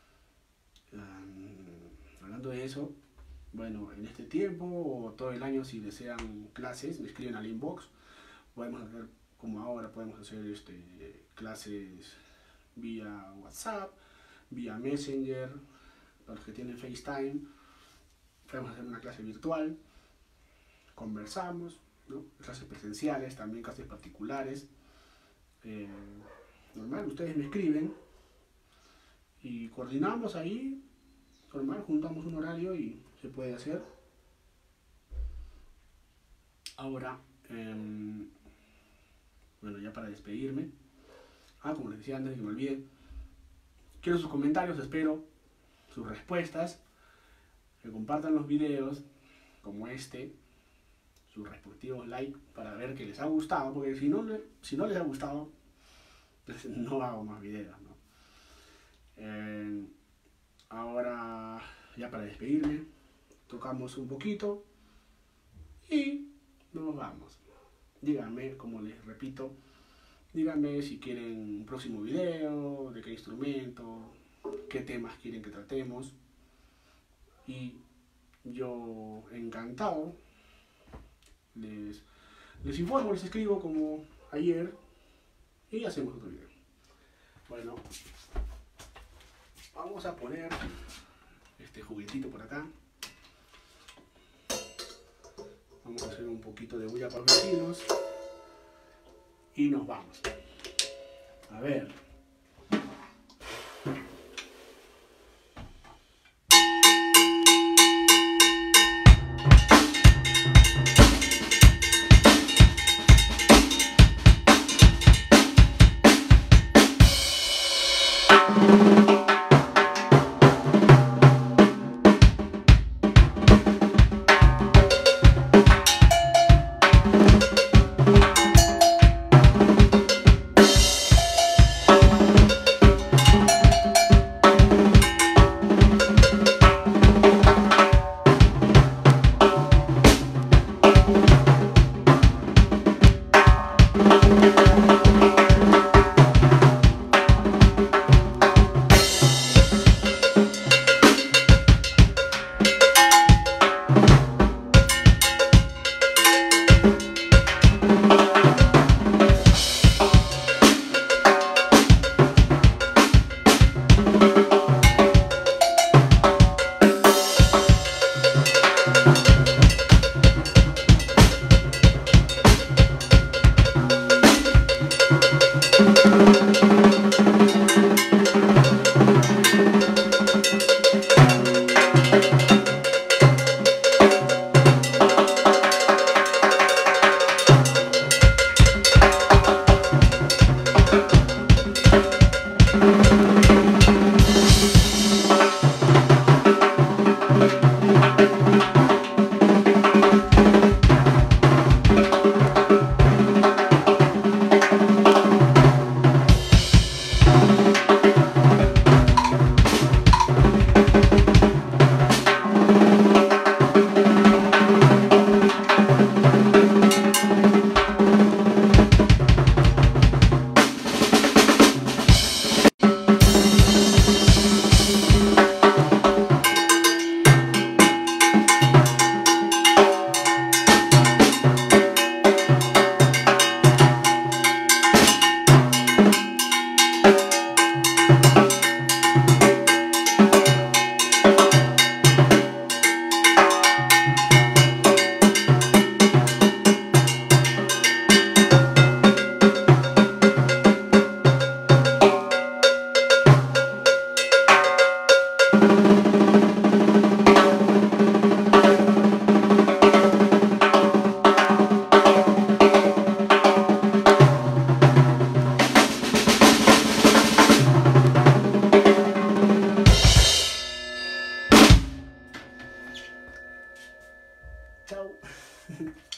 Um, hablando de eso, bueno, en este tiempo o todo el año, si desean clases, me escriben al inbox. Podemos hacer como ahora podemos hacer este, clases vía WhatsApp, vía Messenger, para los que tienen FaceTime, podemos hacer una clase virtual, conversamos, ¿no? Clases presenciales, también clases particulares, eh, normal, ustedes me escriben y coordinamos ahí, normal, juntamos un horario y se puede hacer. Ahora, eh, bueno, ya para despedirme, ah, como les decía antes de que me olvide, quiero sus comentarios, espero sus respuestas, que compartan los videos como este, sus respectivos likes para ver que les ha gustado, porque si no, si no les ha gustado, pues no hago más videos, ¿no? Eh, ahora, ya para despedirme, tocamos un poquito y nos vamos. Díganme, como les repito, díganme si quieren un próximo video, de qué instrumento, qué temas quieren que tratemos. Y yo encantado les, les informo, les escribo como ayer y hacemos otro video. Bueno, vamos a poner este juguetito por acá. Vamos a hacer un poquito de bulla para los vecinos y nos vamos. A ver. Chao.